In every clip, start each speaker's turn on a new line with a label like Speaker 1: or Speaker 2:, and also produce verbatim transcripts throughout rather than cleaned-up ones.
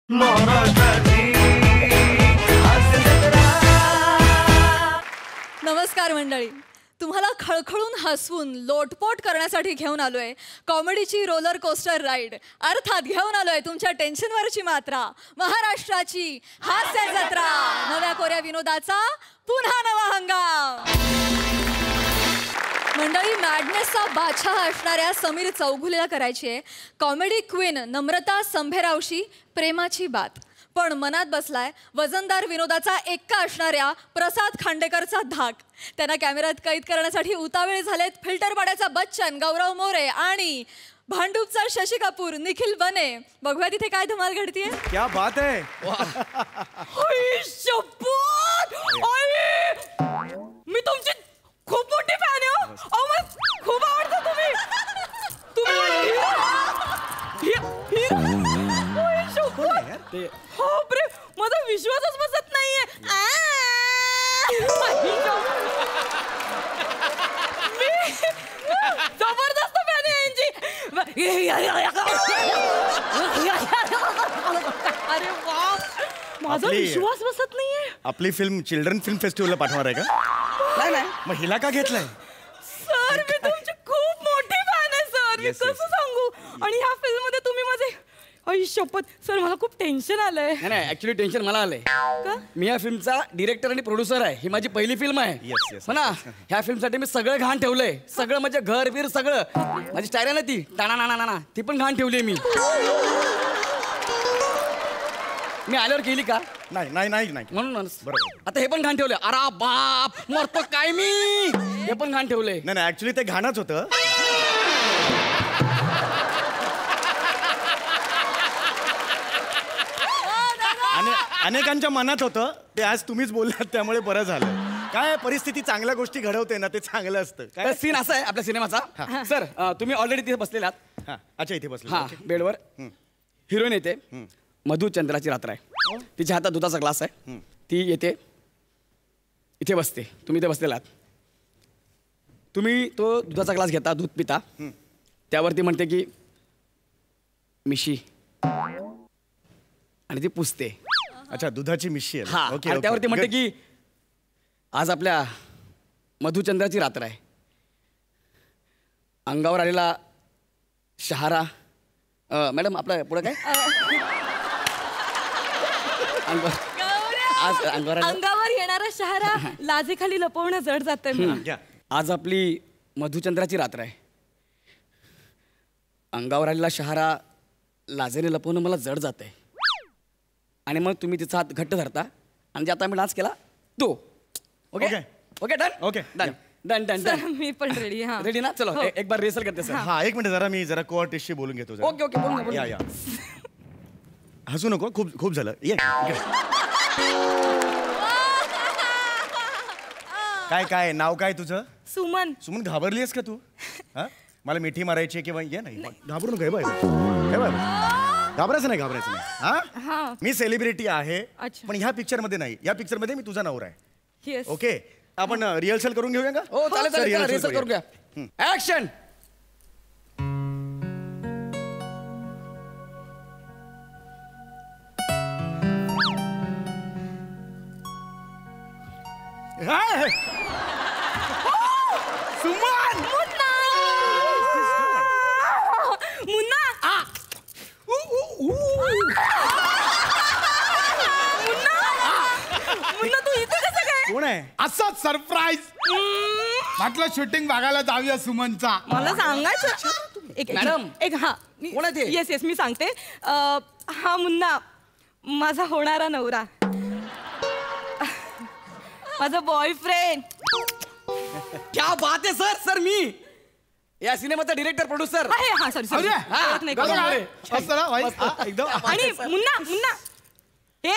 Speaker 1: नमस्कार मंडळी, तुम्हाला खळखळून हसवून लोटपोट करण्यासाठी घेऊन आलोय कॉमेडीची रोलर कोस्टर राईड. अर्थात घेऊन आलोय तुमच्या टेन्शनवरची मात्रा, महाराष्ट्राची हास्य जत्रा. नव्या कोऱ्या विनोदाचा पुन्हा नवा हंगाम. मंडळी, मॅडनेसचा बादशाह असणाऱ्या समीर चौघुलेला करायची आहे कॉमेडी क्वीन नम्रता संभेरावशी प्रेमाची बात. पण मनात बसलाय वजनदार विनोदाचा एक्का असणाऱ्या प्रसाद खांडेकरचा धाक. त्यांना कॅमेऱ्यात कैद करण्यासाठी उतावळे झालेत फिल्टर पाड्याचा बच्चन गौरव मोरे आणि भांडूपचा शशी कपूर निखिल बने. बघूया तिथे काय धमाल घडतीये.
Speaker 2: क्या बात है.
Speaker 1: मी तुमची खूप मोठी फॅन आहे. अहो मला खूप आवडतं तुम्ही. तुम्ही माझा विश्वासच बसत नाहीये. मी जबरदस्त फॅन आहे यांची. अरे वा, माझा विश्वास बसत नाहीये.
Speaker 2: आपली फिल्म चिल्ड्रन फिल्म फेस्टिवलला पाठवणार आहे का?
Speaker 3: नाही नाही,
Speaker 2: मग हिला का घेतलाय?
Speaker 1: सर मी तुमची खूप मोठी फॅन आहे सर. मी कसं सांगू. आणि ह्या फिल्म मध्ये तुम्ही माझे आई शपथ सर, मला खूप टेन्शन आलंय.
Speaker 3: नाही नाही, ऍक्च्युली टेन्शन मला आलंय.
Speaker 1: का?
Speaker 3: मी या फिल्मचा डिरेक्टर आणि प्रोड्युसर आहे. ही माझी पहिली फिल्म आहे.
Speaker 2: येस येस
Speaker 3: हो ना. ह्या फिल्मसाठी मी सगळं घाण ठेवलंय. सगळं म्हणजे घर बीर सगळं. माझी स्टाईल आहे ना ती टाणा नाना नाना, ती पण घाण ठेवली मी. मी आल्यावर केली का?
Speaker 2: नाही नाही नाही नाही
Speaker 3: म्हणून
Speaker 2: बरोबर.
Speaker 3: आता हे पण घाण ठेवलंय. अरे बाप, मरतो काय मी. हे पण घाण ठेवलंय.
Speaker 2: नाही नाही, ऍक्च्युली ते घाणच होतं. अनेकांच्या मनात होतं ते आज तुम्हीच बोललात, त्यामुळे बरं झालं. काय परिस्थिती चांगल्या गोष्टी घडवते ना, ते चांगलं असतं. काय
Speaker 3: सीन असा आहे आपल्या सिनेमाचा. सर तुम्ही ऑलरेडी तिथे बसलेले आहात.
Speaker 2: हा, अच्छा इथे बसले.
Speaker 3: हा, बेडवर हिरोईन येते. मधुचंद्राची रात्र आहे. तिच्या हातात दुधाचा ग्लास आहे. ती येते, इथे बसते. तुम्ही इथे बसलेला आहात. तुम्ही तो दुधाचा ग्लास घेता, दूध पिता. त्यावरती म्हणते की मिशी, आणि ती पुसते.
Speaker 2: अच्छा, दुधाची मिशी आहे.
Speaker 3: हा, आणि त्यावरती म्हणते की आज आपल्या मधुचंद्राची रात्र आहे. अंगावर आलेला शहारा. मॅडम आपला पुढे काय?
Speaker 1: आज अंगावर अंगावर येणारा शहारा लाजेखाली लपवणं जड जातंय.
Speaker 3: आज आपली मधुचंद्राची रात्र आहे. अंगावर आलेला शहारा लाजेने लपवणं मला जड जात आहे. आणि मग तुम्ही तिचा हात घट्ट धरता आणि जे आता आम्ही डान्स केला तो. Okay okay done.
Speaker 2: Okay
Speaker 3: done done done done.
Speaker 1: मी पण रेडी. हा,
Speaker 3: रेडी ना. चलो एक बार रिहर्सल करते सर.
Speaker 2: हा, एक मिनिट जरा मी जरा को आर्टिस्टशी बोलून घेतो.
Speaker 3: ओके ओके, बोलून
Speaker 2: या या. हसू नको, खूप खूप झालं. ये काय काय नाव काय तुझं?
Speaker 1: सुमन.
Speaker 2: सुमन, घाबरली आहेस का तू? हा, मला मिठी मारायची किंवा ये नाही. घाबरू नको. Bye bye. घाबरायचं नाही, घाबरायचं नाही. हा, मी सेलिब्रिटी आहे पण ह्या पिक्चर मध्ये नाही. या पिक्चर मध्ये मी तुझा नवरा आहे. ओके, आपण रिहर्सल करून घेऊया का?
Speaker 3: हो चालेल चालेल, रिहर्सल करून घ्या. ऍक्शन.
Speaker 2: सुमन.
Speaker 1: मुन्ना. मुन्ना. मुन्ना, तू इथे कसं काय?
Speaker 2: कोण आहे?
Speaker 4: असंच सरप्राईज. म्हटलं शूटिंग बघायला जाऊया सुमनचा.
Speaker 1: मला सांगायचं एक
Speaker 3: मॅडम.
Speaker 1: एक हा
Speaker 3: कोण आहे ते?
Speaker 1: येस येस मी सांगते. हा मुन्ना माझा होणारा नवरा, माझा बॉयफ्रेंड.
Speaker 3: क्या बात आहे सर. सर मी या सिनेमाचा डिरेक्टर प्रोड्युसर.
Speaker 1: हा सॉरी सॉरी
Speaker 2: एकदम.
Speaker 1: आणि मुन्ना मुन्ना हे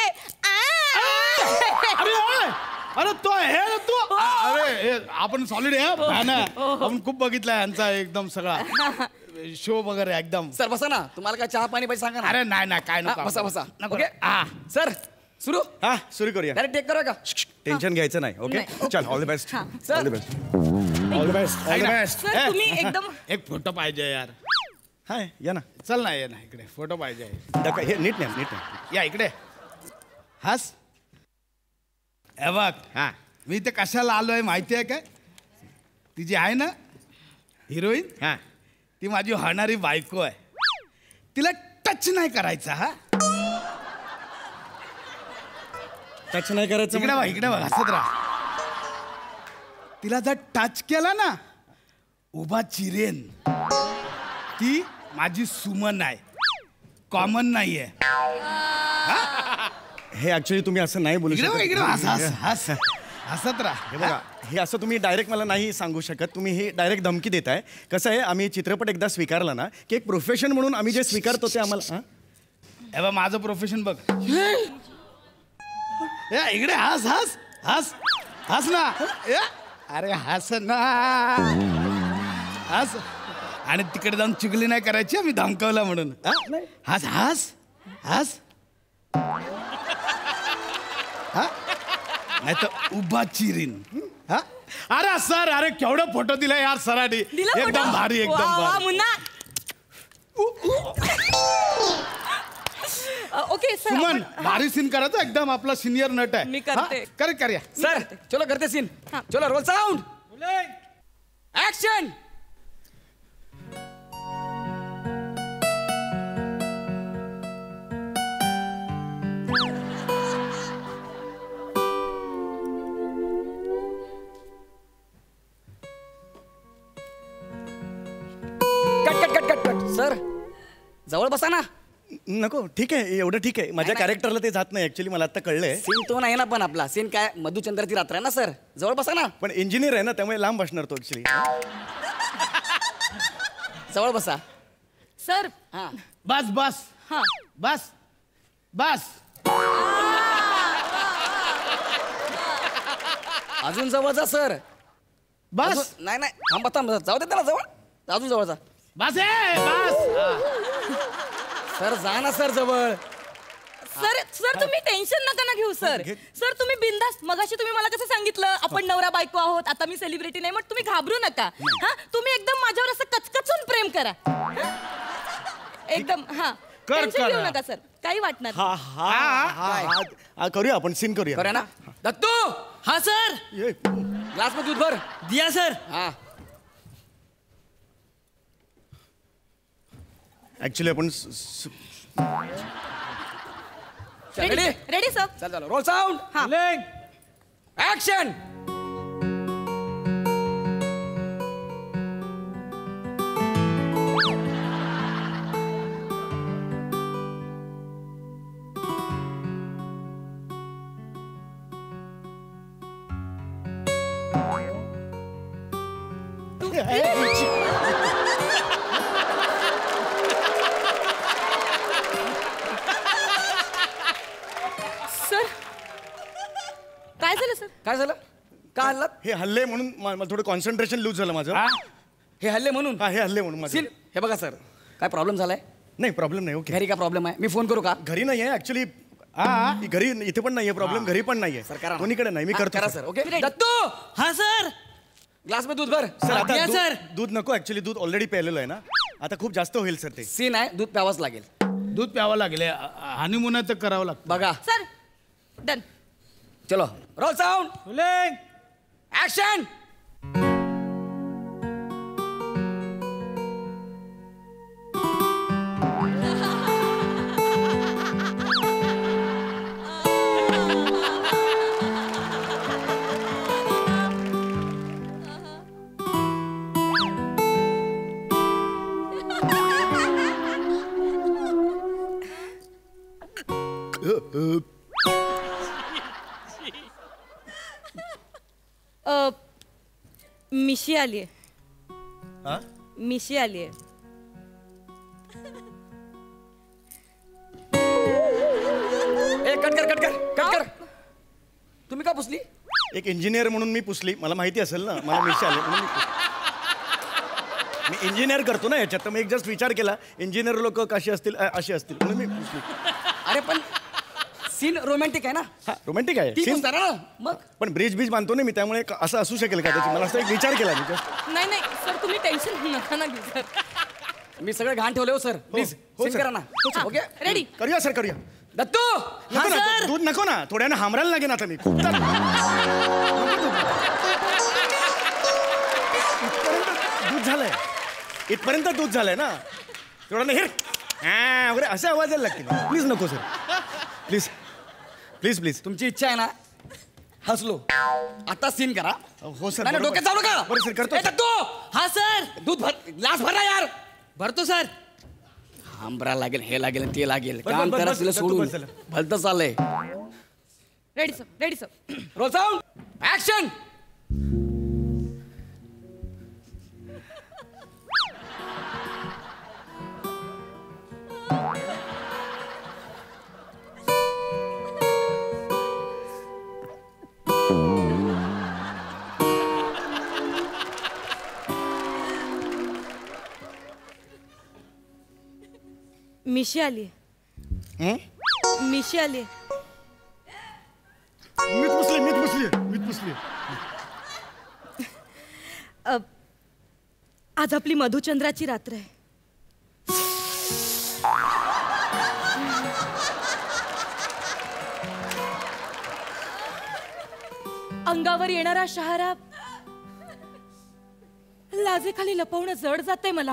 Speaker 4: अरे तो हे तू. अरे आपण सॉलिड आहे, फॅन आहे. आपण खूप बघितलाय यांचा एकदम सगळा शो वगैरे एकदम.
Speaker 3: सर बसा ना. तुम्हाला काय चहा पाणी पाहिजे सांगा ना.
Speaker 4: अरे नाही नाही, काय नको.
Speaker 3: बसा बसा.
Speaker 4: ओके
Speaker 3: सर सुरू.
Speaker 2: हा, सुरू करूया.
Speaker 3: डायरेक्ट टेक करूया का?
Speaker 2: टेन्शन घ्यायचं नाही. ओके चल, all the best. All the best.
Speaker 4: All the best. All the best.
Speaker 1: तुम्ही एकदम
Speaker 4: एक फोटो पाहिजे यार.
Speaker 2: हाय या ना.
Speaker 4: चल ना ये ना इकडे फोटो पाहिजे.
Speaker 2: डका हे नीट नाही नीट नाही.
Speaker 4: या इकडे हस. हे बघ
Speaker 2: हा
Speaker 4: मी इथे कशाला आलोय माहिती आहे काय? ती जी आहे ना हिरोईन
Speaker 2: हा
Speaker 4: ती माझी होणारी बायको आहे. तिला टच नाही करायचा. हा
Speaker 2: टच नाही करायचं.
Speaker 4: इकडे बघ इकडे बघ हसत राहा. तिला जर टच केला ना उभा चिरेन. ती माझी सुमन आहे, कॉमन नाही आहे.
Speaker 2: हे ऍक्च्युली तुम्ही असं नाही बोलू
Speaker 4: इकडे बघ
Speaker 2: शकत.
Speaker 4: इकडे हस हस हस हसत राहा.
Speaker 2: हे बघा हे असं तुम्ही डायरेक्ट मला नाही सांगू शकत. तुम्ही हे डायरेक्ट धमकी देताय. कसं आहे आम्ही चित्रपट एकदा स्वीकारला ना की एक प्रोफेशन म्हणून आम्ही जे स्वीकारतो ते आम्हाला. हा?
Speaker 4: हे बघ माझं प्रोफेशन बघ. ए, इकडे हस हस हस हस ना. ए, अरे हस ना हस. आणि तिकडे जाऊन चुगली नाही करायची. मी धमकावला म्हणून. हा? हस हस हस. हा नाही तर उभा चिरीन. हा अरे सर अरे केवढं फोटो दिला यार सरांनी. एकदम भारी एकदम भारी.
Speaker 1: मुन्ना. ओके सर
Speaker 4: सुमन भारी सीन करायचं एकदम. आपला सिनियर नट आहे.
Speaker 1: मी करते.
Speaker 4: हा? करे कर या.
Speaker 3: सर चलो करते सीन. चलो roll sound action. Cut cut cut cut cut. Sir जवळ बसा ना.
Speaker 2: नको ठीक आहे एवढं ठीक आहे. माझ्या कॅरेक्टरला ते जात नाही ऍक्च्युली. मला आता कळलंय.
Speaker 3: सीन तो नाही ना पण आपला सीन काय मधुचंद्राची रात्र आहे ना सर. जवळ बसा ना.
Speaker 2: पण इंजिनियर आहे ना त्यामुळे लांब बसणार तो ऍक्च्युली.
Speaker 3: जवळ बसा.
Speaker 1: सर
Speaker 3: हा
Speaker 4: बस बस
Speaker 1: हा
Speaker 4: बस बस.
Speaker 3: अजून जवळचा सर.
Speaker 4: बस
Speaker 3: अजून- नाही नाही थांबा थांबा जाऊ दे त्याला जवळ. अजून जवळचा.
Speaker 4: बस ए बस.
Speaker 3: सर जा ना सर जवळ.
Speaker 1: सर सर तुम्ही टेन्शन नका ना घेऊ सर. सर तुम्ही बिंदास. मगाशी तुम्ही मला कसं सांगितलं आपण नवरा बायको आहोत आता मी सेलिब्रिटी नाही. मग तुम्ही घाबरू नका. हा तुम्ही एकदम माझ्यावर असं कचकचून प्रेम करा. हा? एकदम हा
Speaker 4: कर,
Speaker 1: टेन्शन
Speaker 4: कर.
Speaker 1: घेऊ नका सर. काही वाटणार नाही.
Speaker 2: हा हा हा हा हा करूया आपण सीन करूया.
Speaker 3: करूया ना. दत्तू
Speaker 5: हाँ सर.
Speaker 2: ये,
Speaker 3: ग्लास में दूध भर.
Speaker 5: दिया सर.
Speaker 3: हा
Speaker 2: ऍक्च्युली आपण स- स-
Speaker 3: रेडी
Speaker 1: रेडी सर.
Speaker 3: चल चलो रोल साउंड
Speaker 1: हा
Speaker 3: ऍक्शन.
Speaker 1: सर काय झालं सर.
Speaker 3: काय झालं का हल्लात.
Speaker 2: हे हल्ले म्हणून मा- मला थोडं कॉन्सन्ट्रेशन लूज झालं माझं.
Speaker 3: हा? हे हल्ले म्हणून
Speaker 2: हा हे हल्ले म्हणून माझं.
Speaker 3: सीन हे बघा सर काय प्रॉब्लेम झालाय.
Speaker 2: नाही प्रॉब्लेम नाही. ओके
Speaker 3: घरी काय प्रॉब्लेम आहे मी फोन करू का.
Speaker 2: घरी नाही आहे ऍक्च्युली. हा घरी इथे पण नाहीये प्रॉब्लेम. घरी पण नाहीये.
Speaker 3: सर करा ना.
Speaker 2: कोणीकडे नाही. मी
Speaker 3: हा,
Speaker 2: करतो
Speaker 3: करा
Speaker 2: सर.
Speaker 3: सर. ओके दत्तू
Speaker 5: हाँ सर.
Speaker 3: ग्लास में दूध भर.
Speaker 2: सर आता
Speaker 5: या,
Speaker 2: दूध-
Speaker 5: सर.
Speaker 2: दूध नको ऍक्च्युली. दूध ऑलरेडी प्यायलेलं आहे ना. आता खूप जास्त होईल सर ते.
Speaker 3: सीन आहे दूध प्यावंच लागेल.
Speaker 4: दूध प्यावं लागले. हनीमून तर करावं लागतं.
Speaker 3: बघा
Speaker 1: सर डन.
Speaker 3: चलो रोल साउंड ऍक्शन.
Speaker 1: अ, मिशी आलीये.
Speaker 2: हा?
Speaker 1: मिशी आलीये.
Speaker 3: ए कट कर कट कर कट कर. तुम्ही का पुसली.
Speaker 2: एक इंजिनियर म्हणून मी पुसली. मला माहिती असेल ना मला मिशी आले म्हणून मी पुसली. मी इंजिनियर करतो ना याच्यात. तर मी एक जस्ट विचार केला इंजिनियर लोक कशी असतील अ, अशी असतील म्हणून मी पुसली.
Speaker 3: अरे पण सीन रोमॅन्टिक आहे ना.
Speaker 2: हा रोमॅन्टिक आहे
Speaker 3: ती
Speaker 2: Scene-
Speaker 3: पुसणार ना मग.
Speaker 2: पण ब्रिज बीज बांधतो ना मी त्यामुळे क- असं असू शकेल का त्याची. मला असं एक विचार केला मी just.
Speaker 1: नाही नाही सर तुम्ही टेन्शन नका ना घेऊ सर.
Speaker 3: मी सगळं घाण ठेवले हो सर प्लीज
Speaker 2: हो,
Speaker 3: सीन
Speaker 2: सर.
Speaker 3: करा ना ओके
Speaker 1: रेडी
Speaker 2: करूया सर करूया
Speaker 3: दत्तू
Speaker 2: नको ना, दूध नको ना थोड्यानं हामरायला लागेल आता मी खूप तर- इथपर्यंत दूध झालंय इथपर्यंत दूध झालंय ना थोडं हे हा वगैरे असे आवाज यायला लागतील प्लीज नको सर प्लीज प्लीज प्लीज
Speaker 3: तुमची इच्छा आहे ना हसलो आता सीन करा
Speaker 2: हो सर
Speaker 3: नाही, नाही, डोक्यात जाऊ नका
Speaker 2: बरं सर करतो
Speaker 3: ए, दत्तू
Speaker 5: हा सर
Speaker 3: दूध भर ग्लास भरला यार
Speaker 5: भरतो सर
Speaker 3: आंबरा लागेल हे लागेल ते लागेल
Speaker 2: बस,
Speaker 3: काम
Speaker 2: बस,
Speaker 3: करा
Speaker 2: बस,
Speaker 3: तिला
Speaker 2: दत्तू,
Speaker 3: सोडून
Speaker 2: बस, चला.
Speaker 3: भलतं चाललंय
Speaker 1: ready sir ready sir
Speaker 3: roll sound action
Speaker 6: मिशी आली
Speaker 2: हं?
Speaker 6: मिशी आली
Speaker 2: मीच पुसली मीच पुसली मीच पुसली
Speaker 6: आज आपली मधुचंद्राची रात्र आहे अंगावर येणारा शहारा लाजेखाली लपवणं जड जातंय मला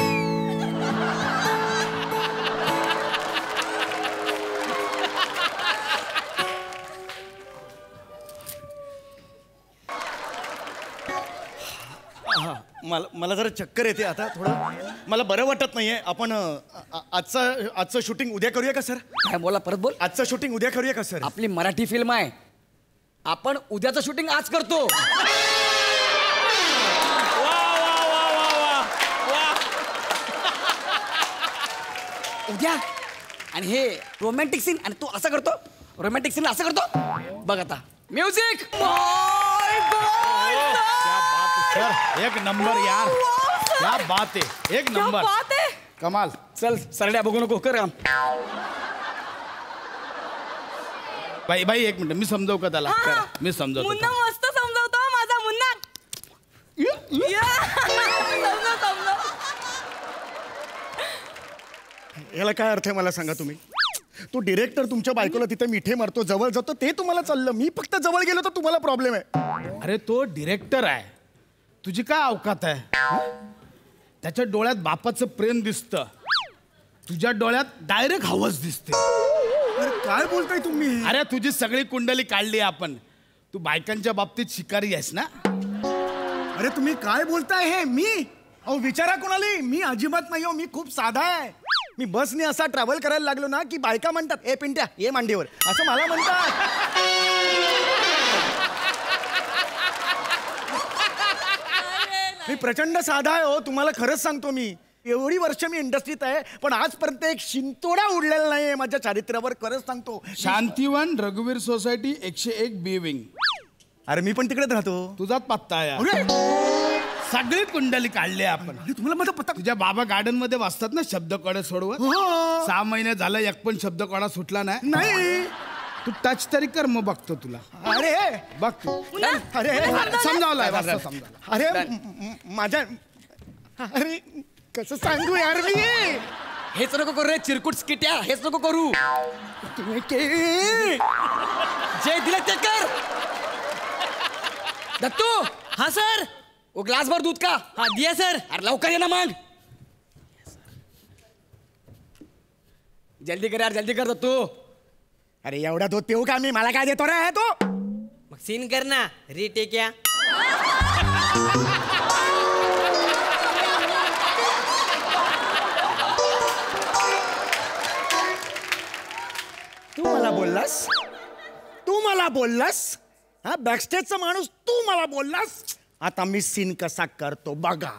Speaker 2: मला मला जरा चक्कर येते आता थोडं मला बरं वाटत नाहीये आपण अ, आ- आजचं आजचं शूटिंग उद्या करूया का सर
Speaker 3: काय बोला परत बोल
Speaker 2: आजचं शूटिंग उद्या करूया का सर
Speaker 3: आपली मराठी फिल्म आहे आपण उद्याचं शूटिंग आज करतो उद्या आणि हे रोमॅन्टिक सीन आणि तू असं करतो रोमॅन्टिक सीन असं करतो बघ आता म्युझिक
Speaker 4: सर एक नंबर यार क्या बात आहे एक नंबर
Speaker 6: बात आहे
Speaker 4: कमाल
Speaker 3: चल सरड्या बघू नको कर काम
Speaker 4: बाई बाई एक मिनिट मी समजव का त्याला
Speaker 6: हा.
Speaker 4: करा. मी समजवतो
Speaker 6: मुन्ना
Speaker 4: थांब.
Speaker 6: मस्त समजवतो माझा मुन्ना या. समजव समजव
Speaker 2: याला काय अर्थ आहे मला सांगा तुम्ही तो डिरेक्टर तुमच्या बायकोला तिथे मिठे मारतो जवळ जातो ते तुम्हाला चाललं मी फक्त जवळ गेलो तर तुम्हाला प्रॉब्लेम आहे
Speaker 4: अरे तो डिरेक्टर आहे तुझी काय अवकात आहे त्याच्या डोळ्यात बापाचं प्रेम दिसतं तुझ्या डोळ्यात डायरेक्ट हवस दिसते
Speaker 2: अरे काय बोलताय तुम्ही
Speaker 4: अरे तुझी सगळी कुंडली काढली आपण तू बायकांच्या बाबतीत शिकारी आहेस ना
Speaker 2: अरे तुम्ही काय बोलताय हे मी अहो विचारा कोणाली मी अजिबात नाही हो मी खूप साधा आहे मी बसने असा ट्रॅव्हल करायला लागलो ना की बायका म्हणतात ए पिंट्या ये मांडीवर असं मला म्हणतात मी प्रचंड साधा आहे हो तुम्हाला खरंच सांगतो मी एवढी वर्ष मी इंडस्ट्रीत आहे पण आजपर्यंत एक शिंतोडा उडलेला नाहीये माझ्या चारित्र्यावर खरंच सांगतो
Speaker 4: शांतिवन रघुवीर सोसायटी एकशे एक बी विंग
Speaker 2: अरे मी पण तिकडेच राहतो
Speaker 4: तुझाच पत्ता आहे
Speaker 2: अरे
Speaker 4: सगळी कुंडली काढली आपण
Speaker 2: अरे, तुम्हाला माझा पत्ता
Speaker 4: तुझ्या बाबा गार्डन मध्ये वाचतात ना शब्द कडे सोडवत
Speaker 2: हो.
Speaker 4: सहा महिने झालं एक पण शब्द कडा सुटला नाही
Speaker 2: नाही
Speaker 4: तू टच तरी कर मग बघतो तुला
Speaker 2: अरे
Speaker 4: बघ तू
Speaker 2: अरे
Speaker 4: समजावलाय वाजता समजावला
Speaker 2: अरे म- म- माझ्या अरे कसं सांगू यार मी
Speaker 3: हेच नको करू रे चिरकुट स्किट्या हेच नको करू
Speaker 2: तुम्ही के-
Speaker 3: जे दिलं ते कर दत्तू
Speaker 5: हा सर
Speaker 3: ओ ग्लास भर दूध का
Speaker 5: हा दिया सर
Speaker 3: अरे लवकर ये ना मग जल्दी कर यार जल्दी कर दत्तू
Speaker 2: अरे एवढा दूध पिऊ का मी मला काय देतो रे तो
Speaker 5: मग सीन कर ना रिटेक या
Speaker 2: तू मला बोललास तू मला बोललास हा बॅकस्टेजचा माणूस तू मला बोललास आता मी सीन कसा करतो बघा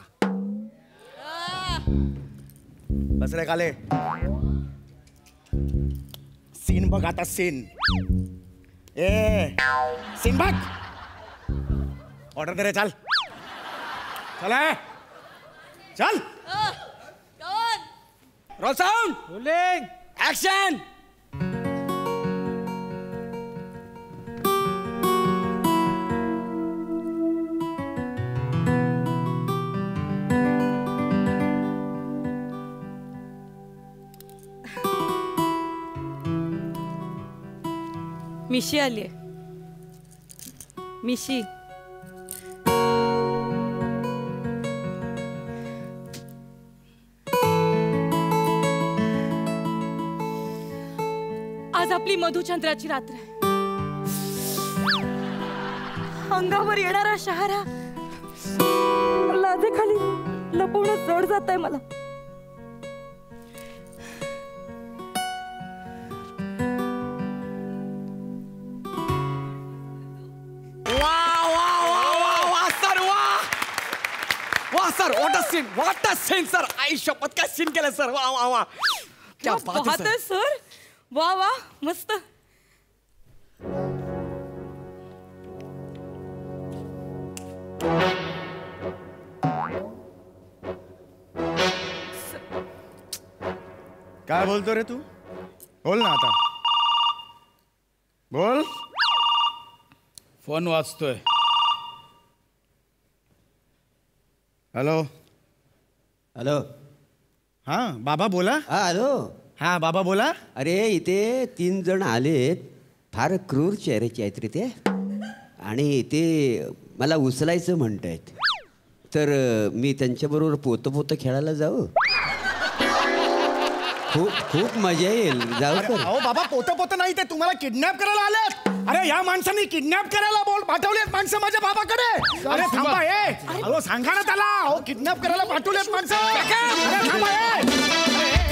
Speaker 2: बस रे काले सीन बघ आता सीन ए सीन बघ ऑर्डर दे रे चल चल ए. चल
Speaker 3: रोल साऊंड ऍक्शन
Speaker 6: मिशी आली मिशी. आज आपली मधुचंद्राची रात्र आहे. अंगावर येणारा शहारा लाजेखाली लपवणं जड जात आहे मला.
Speaker 3: Sir what a scene what a scene sir. आई शपथ काय सीन केलं सर. वा वा वा क्या बात है
Speaker 6: सर. वा वा मस्त.
Speaker 2: काय बोलतो रे तू? बोल ना आता बोल.
Speaker 4: फोन वाजतोय.
Speaker 2: Hello
Speaker 7: hello.
Speaker 2: हां बाबा बोला.
Speaker 7: हा हॅलो.
Speaker 2: हां बाबा बोला.
Speaker 7: अरे इथे तीन जण आलेत. फार क्रूर चेहऱ्याचे आहेत रे ते. आणि ते मला उचलायचं म्हणतायत. तर मी त्यांच्याबरोबर पोतं पोतं खेळायला जाऊ. खूप खूप मजा येईल. जाऊ तर.
Speaker 2: अहो बाबा पोतं पोतं नाही ते तुम्हाला किडनॅप करायला आलेत. अरे या माणसांनी किडनॅप करायला बोल पाठवलेत माणसं माझ्या बाबाकडे. अरे थांबा हे. अहो सांगा ना त्याला. अहो किडनॅप करायला पाठवलेत माणसं. अरे थांबा हे.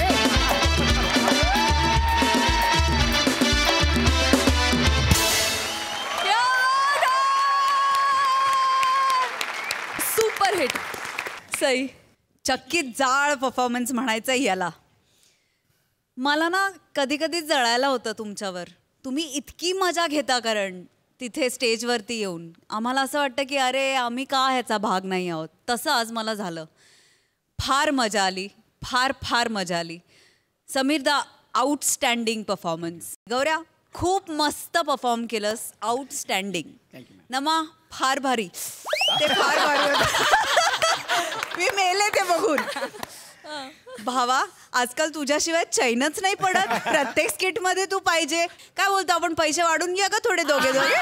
Speaker 1: Super hit.
Speaker 8: सई चक्कीत जाळ परफॉर्मन्स म्हणायचं याला. मला ना कधी कधी जळायला होतं तुमच्यावर. तुम्ही इतकी मजा घेता कारण तिथे स्टेजवरती येऊन आम्हाला असं वाटतं की अरे आम्ही का ह्याचा भाग नाही आहोत. तसं आज मला झालं. फार मजा आली. फार फार मजा आली. समीर दा आउटस्टँडिंग परफॉर्मन्स. गौऱ्या खूप मस्त परफॉर्म केलंस. आउटस्टँडिंग. नमा फार भारी. ते फार भारी होतं. मी मेले ते बघून. भावा आजकाल तुझ्याशिवाय चैनच नाही पडत. प्रत्येक स्किट मध्ये तू पाहिजे. काय बोलतो आपण पैसे वाढून घ्या का थोडे दोघे दोघे.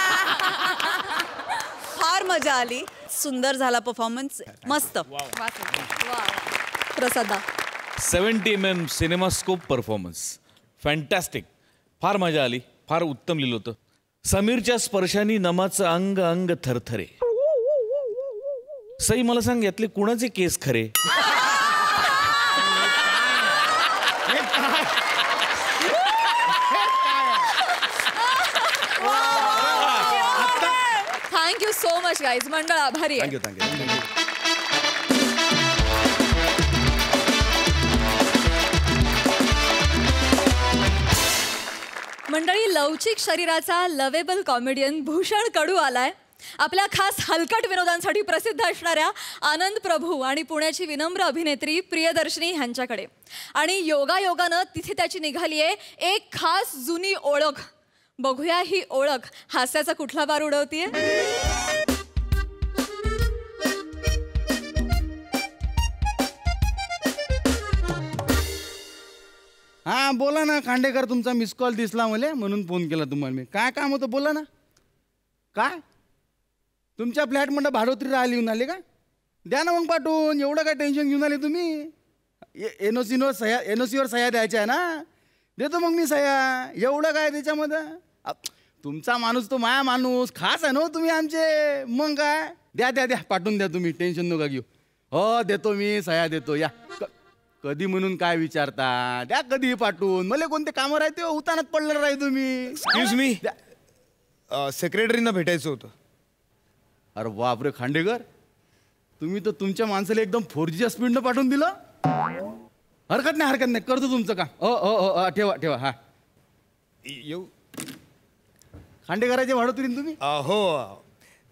Speaker 8: फार मजा आली. सुंदर झाला परफॉर्मन्स. मस्त.
Speaker 1: प्रसादा.
Speaker 9: Seventy M M cinemascope performance fantastic. फार मजा आली. फार उत्तम लिहिलं होतं. समीरच्या स्पर्शाने नमाचं अंग अंग थरथरे. सई मला सांग यातले कुणाचे केस खरे.
Speaker 1: Thank you so much guys. मंडळ आभारी आहे.
Speaker 2: Thank you thank you.
Speaker 1: मंडळी लवचिक शरीराचा लवेबल कॉमेडियन भूषण कडू आलाय. आपल्या खास हलकट विनोदांसाठी प्रसिद्ध असणाऱ्या आनंद प्रभू आणि पुण्याची विनम्र अभिनेत्री प्रियदर्शनी ह्यांच्याकडे. आणि योगायोगानं तिथे त्याची निघाली आहे एक खास जुनी ओळख. बघूया ही ओळख हास्याचा कुठला बार उडवतीये.
Speaker 4: हा बोला ना खांडेकर. तुमचा मिस कॉल दिसला मला म्हणून फोन केला तुम्हाला मी. काय काम होतं बोला ना. काय तुमच्या फ्लॅटमध्ये भाडोत्री राहायला येऊन आले का? द्या ना मग पाठवून. एवढं काय टेन्शन घेऊन आले तुम्ही. एन ओ सीवर सह्या एन ओ सीवर सह्या द्यायच्या आहे ना. देतो मग मी सह्या. एवढं काय त्याच्यामध्ये. तुमचा माणूस तो माया माणूस खास आहे ना तुम्ही आमचे. मग काय द्या द्या द्या पाठवून द्या तुम्ही. टेन्शन नका घेऊ. हो देतो मी सह्या देतो. या कधी म्हणून काय विचारता. द्या कधी पाठवून. मला कोणते कामं राहते उतानात पडलं राही तुम्ही.
Speaker 10: Excuse me. सेक्रेटरीना भेटायचं होतं.
Speaker 4: अरे बापरे खांडेकर तुम्ही तर तुमच्या माणसाला एकदम फोर जीच्या स्पीडनं पाठवून दिलं. हरकत नाही हरकत नाही करतो तुमचं काम. हो हो हो ठेवा ठेवा. हा
Speaker 10: येऊ.
Speaker 4: खांडेकराचे भाडोत्री तुम्ही.
Speaker 10: हो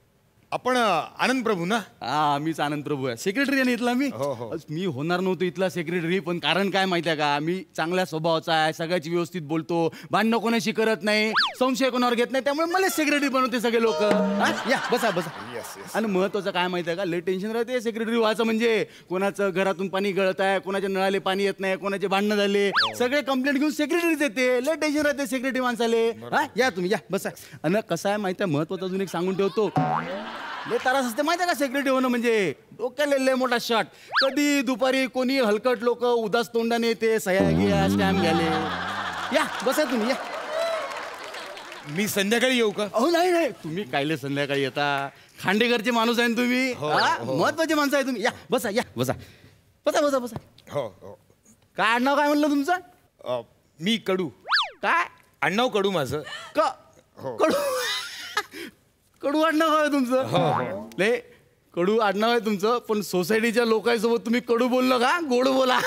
Speaker 10: आपण आनंद प्रभू ना?
Speaker 3: हा मीच आनंद प्रभू आहे. सेक्रेटरी आहे इथला मी.
Speaker 10: हो, हो.
Speaker 3: मी होणार नव्हतो इथला सेक्रेटरी, पण कारण काय माहिती आहे का, मी चांगल्या स्वभावाचा आहे, सगळ्याची व्यवस्थित बोलतो, भांडणं कोणाशी करत नाही, संशय कोणावर घेत नाही, त्यामुळे मला सेक्रेटरी बनवते सगळे लोक. या बसा बसा. आणि महत्वाचं काय माहिती आहे का, लय टेन्शन राहते सेक्रेटरी व्हायचं म्हणजे. कोणाचं घरातून पाणी गळत आहे, कोणाच्या नळाले पाणी येत नाही, कोणाचे भांडणं झाले, सगळे कंप्लेंट घेऊन सेक्रेटरीच येते. लय टेन्शन राहते सेक्रेटरी माणसाले. हा या तुम्ही या बसा. आणि कसं आहे माहिती आहे, महत्वाचं अजून एक सांगून ठेवतो, लय त्रास असते माहिती आहे का सेक्रेटरी होणं म्हणजे. डोक्याला लय मोठा शॉट. कधी दुपारी कोणी हलकट लोक उदास तोंडाने येते, सह्या घ्या स्टॅम्प घ्याले. या बसा तुम्ही या.
Speaker 10: मी संध्याकाळी येऊ का?
Speaker 3: अहो नाही नाही, तुम्ही कायले संध्याकाळी येता, खांडेकरचे माणूस आहे तुम्ही, महत्वाचे माणसं आहे तुम्ही. या बसा या बसा बसा बसा बसा.
Speaker 10: हो हो.
Speaker 3: काय आडनाव काय म्हणलं तुमचं?
Speaker 10: अ, मी कडू.
Speaker 3: काय
Speaker 10: आडनाव कडू माझं.
Speaker 3: क कडू कडू आडनाव आहे तुमचं? लय कडू आडनाव आहे तुमचं, पण सोसायटीच्या लोकांसोबत तुम्ही कडू बोललो का? गोड बोला.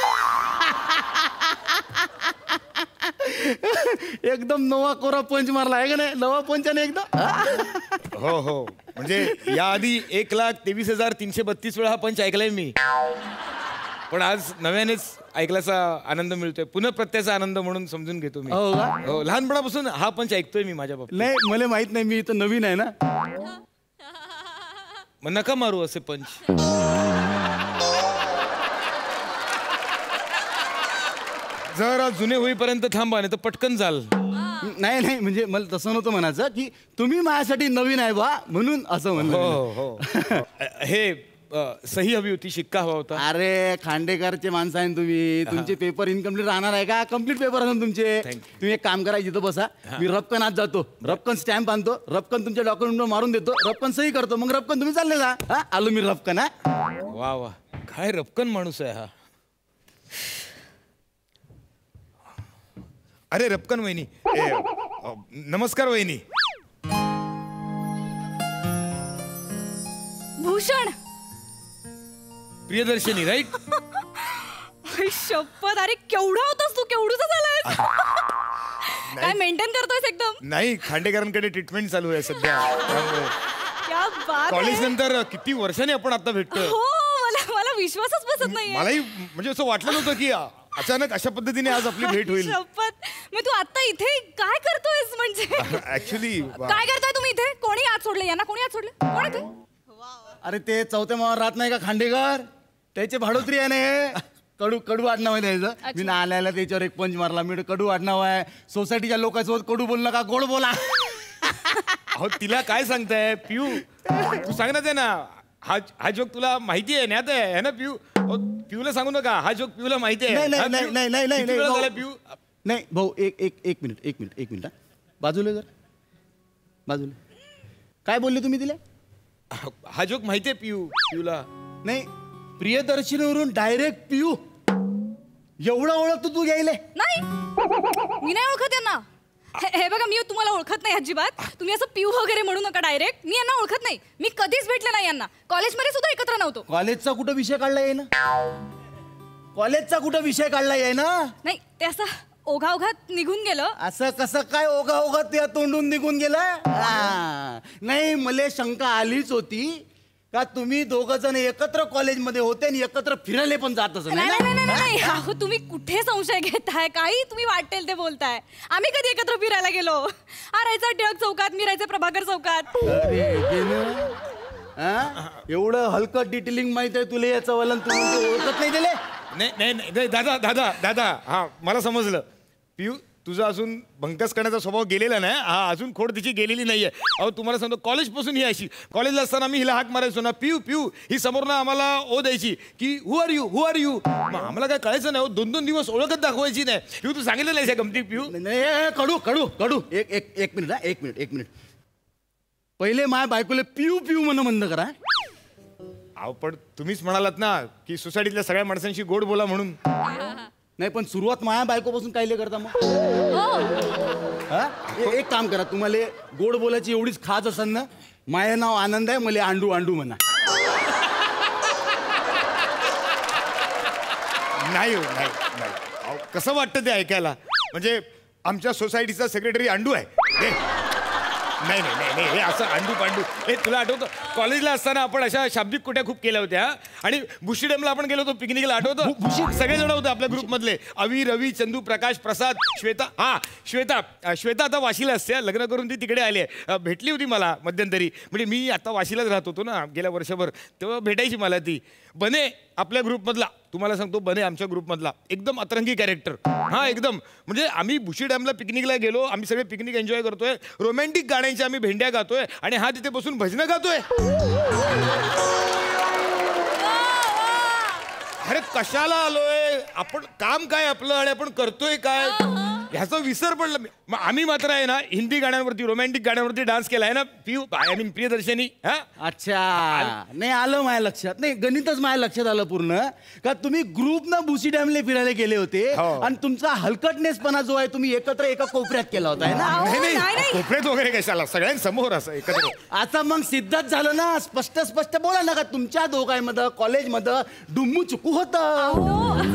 Speaker 3: एकदम नवा कोरा पंच मारला आहे का नाही? नवा पंचाने एकदम.
Speaker 10: हो हो. म्हणजे याआधी एक लाख तेवीस हजार तीनशे बत्तीस वेळा हा पंच ऐकलाय मी, पण आज नव्यानेच ऐकल्याचा आनंद मिळतोय. पुन्हा प्रत्ययाचा आनंद म्हणून समजून घेतो मी.
Speaker 3: हो का?
Speaker 10: हो, लहानपणापासून हा पंच ऐकतोय मी माझ्या बाबतीत.
Speaker 3: नाही मला माहित नाही, मी इथं नवीन आहे ना.
Speaker 10: मग नका मारू असे पंच. जरा जुने होईपर्यंत थांबा, नाही तर पटकन जाल.
Speaker 3: नाही नाही, म्हणजे मला तसं नव्हतं म्हणायचं की तुम्ही माझ्यासाठी नवीन आहे बा म्हणून असं म्हणलं.
Speaker 10: हो हो. हे अ, सही हवी होती, शिक्का हवा होता.
Speaker 3: अरे खांडेकरचे माणसं आहे तुम्ही, तुमचे पेपर इनकम्प्लीट राहणार आहे का? कम्प्लीट पेपर असतात तुमचे. तुम्ही एक काम करा, इथं बसा, मी रपकन आज जातो, रपकन स्टॅम्प आणतो, रपकन तुमच्या डॉक्युमेंट मारून देतो, रपकन सही करतो, मग रपकन तुम्ही चालले जा. हा आलो मी रपकन. हा
Speaker 10: वा वा, काय रपकन माणूस आहे हा. अरे रपकन वहिनी. ए, अ, नमस्कार वहिनी.
Speaker 6: भूषण.
Speaker 10: प्रियदर्शनी राईट?
Speaker 6: शपथ, अरे केवढा होतास तू, केवढूचा झालास. काय मेंटेन करतोयस एकदम?
Speaker 10: नाही, खांडेकरांकडे ट्रीटमेंट चालू आहे सध्या, त्यामुळे.
Speaker 6: क्या बात.
Speaker 10: कॉलेज नंतर किती वर्षांनी आपण आता भेटतोय.
Speaker 6: हो, मला मला विश्वासच बसत नाहीये.
Speaker 10: मलाही म्हणजे असं वाटलं नव्हतं की अचानक अशा पद्धतीने आज आपली भेट होईल.
Speaker 6: शपथ. मग तू आता इथे काय करतोयस म्हणजे?
Speaker 10: ऍक्च्युली
Speaker 6: काय करताय तुम्ही इथे? कोणी आत सोडले यांना? कोणी आत सोडले? कोण आहे ते?
Speaker 3: अरे ते चौथ्या मावर राहत नाही का खांडेकर, त्याचे भाडोत्री आहे ना. कडू कडू आडनाव आहे त्याचं. मी ना आल्याला त्याच्यावर एक पंच मारला. मी कडू आडनाव आहे, सोसायटीच्या लोकांसोबत कडू बोलू नका, गोड बोला.
Speaker 10: अहो तिला काय सांगताय पिऊ, तू सांग ना ते ना. हा हा जोक तुला माहिती आहे ना, ते आहे ना पिऊ. पिऊला सांगू नका, हा जोक पिऊला माहिती आहे.
Speaker 3: नाही नाही नाही नाही नाही नाही
Speaker 10: किती वेळा
Speaker 3: भाऊ.
Speaker 10: झाला पिऊ?
Speaker 3: नाही भाऊ, एक एक एक मिनिट एक मिनिट एक मिनिट हा. बाजूला जर बाजूला. काय बोलले तुम्ही तिला?
Speaker 10: हा जोक माहिती आहे पिऊ पिऊला.
Speaker 3: नाही, प्रियदर्शनीवरून डायरेक्ट पिऊ एवढं ओळखतो तू घ्यायले?
Speaker 6: नाही, मी नाही ओळखत यांना. हे हे बघा, मी तुम्हाला ओळखत नाही अजिबात. तुम्ही असं पिऊ वगैरे म्हणू नका डायरेक्ट. मी यांना ओळखत नाही. मी कधीच भेटले नाही यांना. कॉलेजमध्ये सुद्धा एकत्र नव्हतो.
Speaker 3: कॉलेजचा कुठं विषय काढला आहे ना? कॉलेजचा कुठं विषय काढला आहे ना?
Speaker 6: नाही, ते असं ओघाओघात निघून गेलं.
Speaker 3: असं कसं काय ओघा ओघा त्या तोंडून निघून गेलं? नाही, मला शंका आलीच होती का तुम्ही दोघ जण एकत्र कॉलेजमध्ये होते आणि एकत्र फिरायला पण जात असं.
Speaker 6: नाही नाही नाही नाही, अहो तुम्ही कुठे संशय घेताय? काही तुम्ही वाटेल ते बोलताय. आम्ही कधी एकत्र फिरायला गेलो? हा राहायचा टिळक चौकात, मी राहायचे प्रभाकर चौकात.
Speaker 3: एवढं हलकं डिटेलिंग माहित आहे तुला याचं वलन, तू ओळखत नाही दिले?
Speaker 10: नाही नाही नाही दादा दादा दादा हा मला समजलं. पिऊ तुझा अजून भंकस करण्याचा स्वभाव गेलेला नाही. हा अजून खोड तिची गेलेली नाहीये. अहो तुम्हाला सांगतो, कॉलेजपासून ही अशी, कॉलेजला असताना मी हिला हाक मारायचो ना, पिऊ पिऊ, ही समोरनं आम्हाला ओ द्यायची की who are you who are you. आम्हाला काय कळायचं नाही. दोन दोन दिवस ओळखत दाखवायची नाही. पिऊ तू सांगितलं नाही गमती पिऊ?
Speaker 3: नाही, कडू कडू कडू एक एक एक मिनिट हा एक मिनिट एक मिनिट पहिले माझ्या बायकोले पिऊ पिऊ म्हणणं बंद करा.
Speaker 10: अहो पण तुम्हीच म्हणालात ना की सोसायटीतल्या सगळ्या माणसांशी गोड बोला म्हणून.
Speaker 3: नाही, पण सुरुवात माया बायकोपासून कायले करता मग? हा, एक काम करा, तुम्हाला गोड बोलायची एवढीच खाज असेल ना, माया नाव आनंद आहे, मला आंडू आंडू म्हणा.
Speaker 10: नाही हो नाही नाही. अहो, कसं वाटतं ते ऐकायला? म्हणजे आमच्या सोसायटीचा सेक्रेटरी अंडू आहे. नाही नाही नाही हे असं अंडू पांडू हे तुला आठवतं कॉलेजला असताना आपण अशा शाब्दिक कुट्या खूप केल्या होत्या आणि बुशी डॅमला आपण गेलो होतो पिकनिकला आठवतं सगळे जण होते आपल्या ग्रुपमधले अवी रवी चंदू प्रकाश प्रसाद श्वेता हा श्वेता श्वेता आता वाशीला असते लग्न करून ती तिकडे आली आहे भेटली होती मला मध्यंतरी म्हणजे मी आता वाशीलाच राहत होतो ना गेल्या वर्षभर तेव्हा भेटायची मला ती बने आपल्या ग्रुपमधला तुम्हाला सांगतो बने आमच्या ग्रुपमधला एकदम अतरंगी कॅरेक्टर हा एकदम म्हणजे आम्ही बुशी डॅमला पिकनिकला गेलो आम्ही सगळे पिकनिक एन्जॉय करतोय रोमॅन्टिक गाण्यांच्या आम्ही भेंड्या गातोय आणि हा तिथे बसून भजनं गातोय अरे कशाला आलोय आपण काम काय आपलं आणि आपण करतोय काय ह्याचा विसर पडला मग आम्ही मात्र आहे ना हिंदी गाण्यांवरती रोमॅन्टिक गाण्यांवरती डान्स केला आहे ना पिऊ आय मीन प्रियदर्शनी हा
Speaker 4: अच्छा नाही आलं माझ्या लक्षात नाही गणितच माझ्या लक्षात आलं पूर्ण का तुम्ही ग्रुप न बुशी डॅमला फिरायला गेले होते आणि तुमचा हलकटनेसपणा जो आहे तुम्ही एकत्र एका कोपऱ्यात केला होता है ना
Speaker 10: नाही नाही कोपऱ्यात वगैरे कशाला सगळ्यांसमोर असं एकत्र
Speaker 4: आता मग सिद्धच झालं ना स्पष्ट स्पष्ट बोला ना का तुमच्या दोघांमध्ये कॉलेजमध्ये डुम्मू चुकू होतं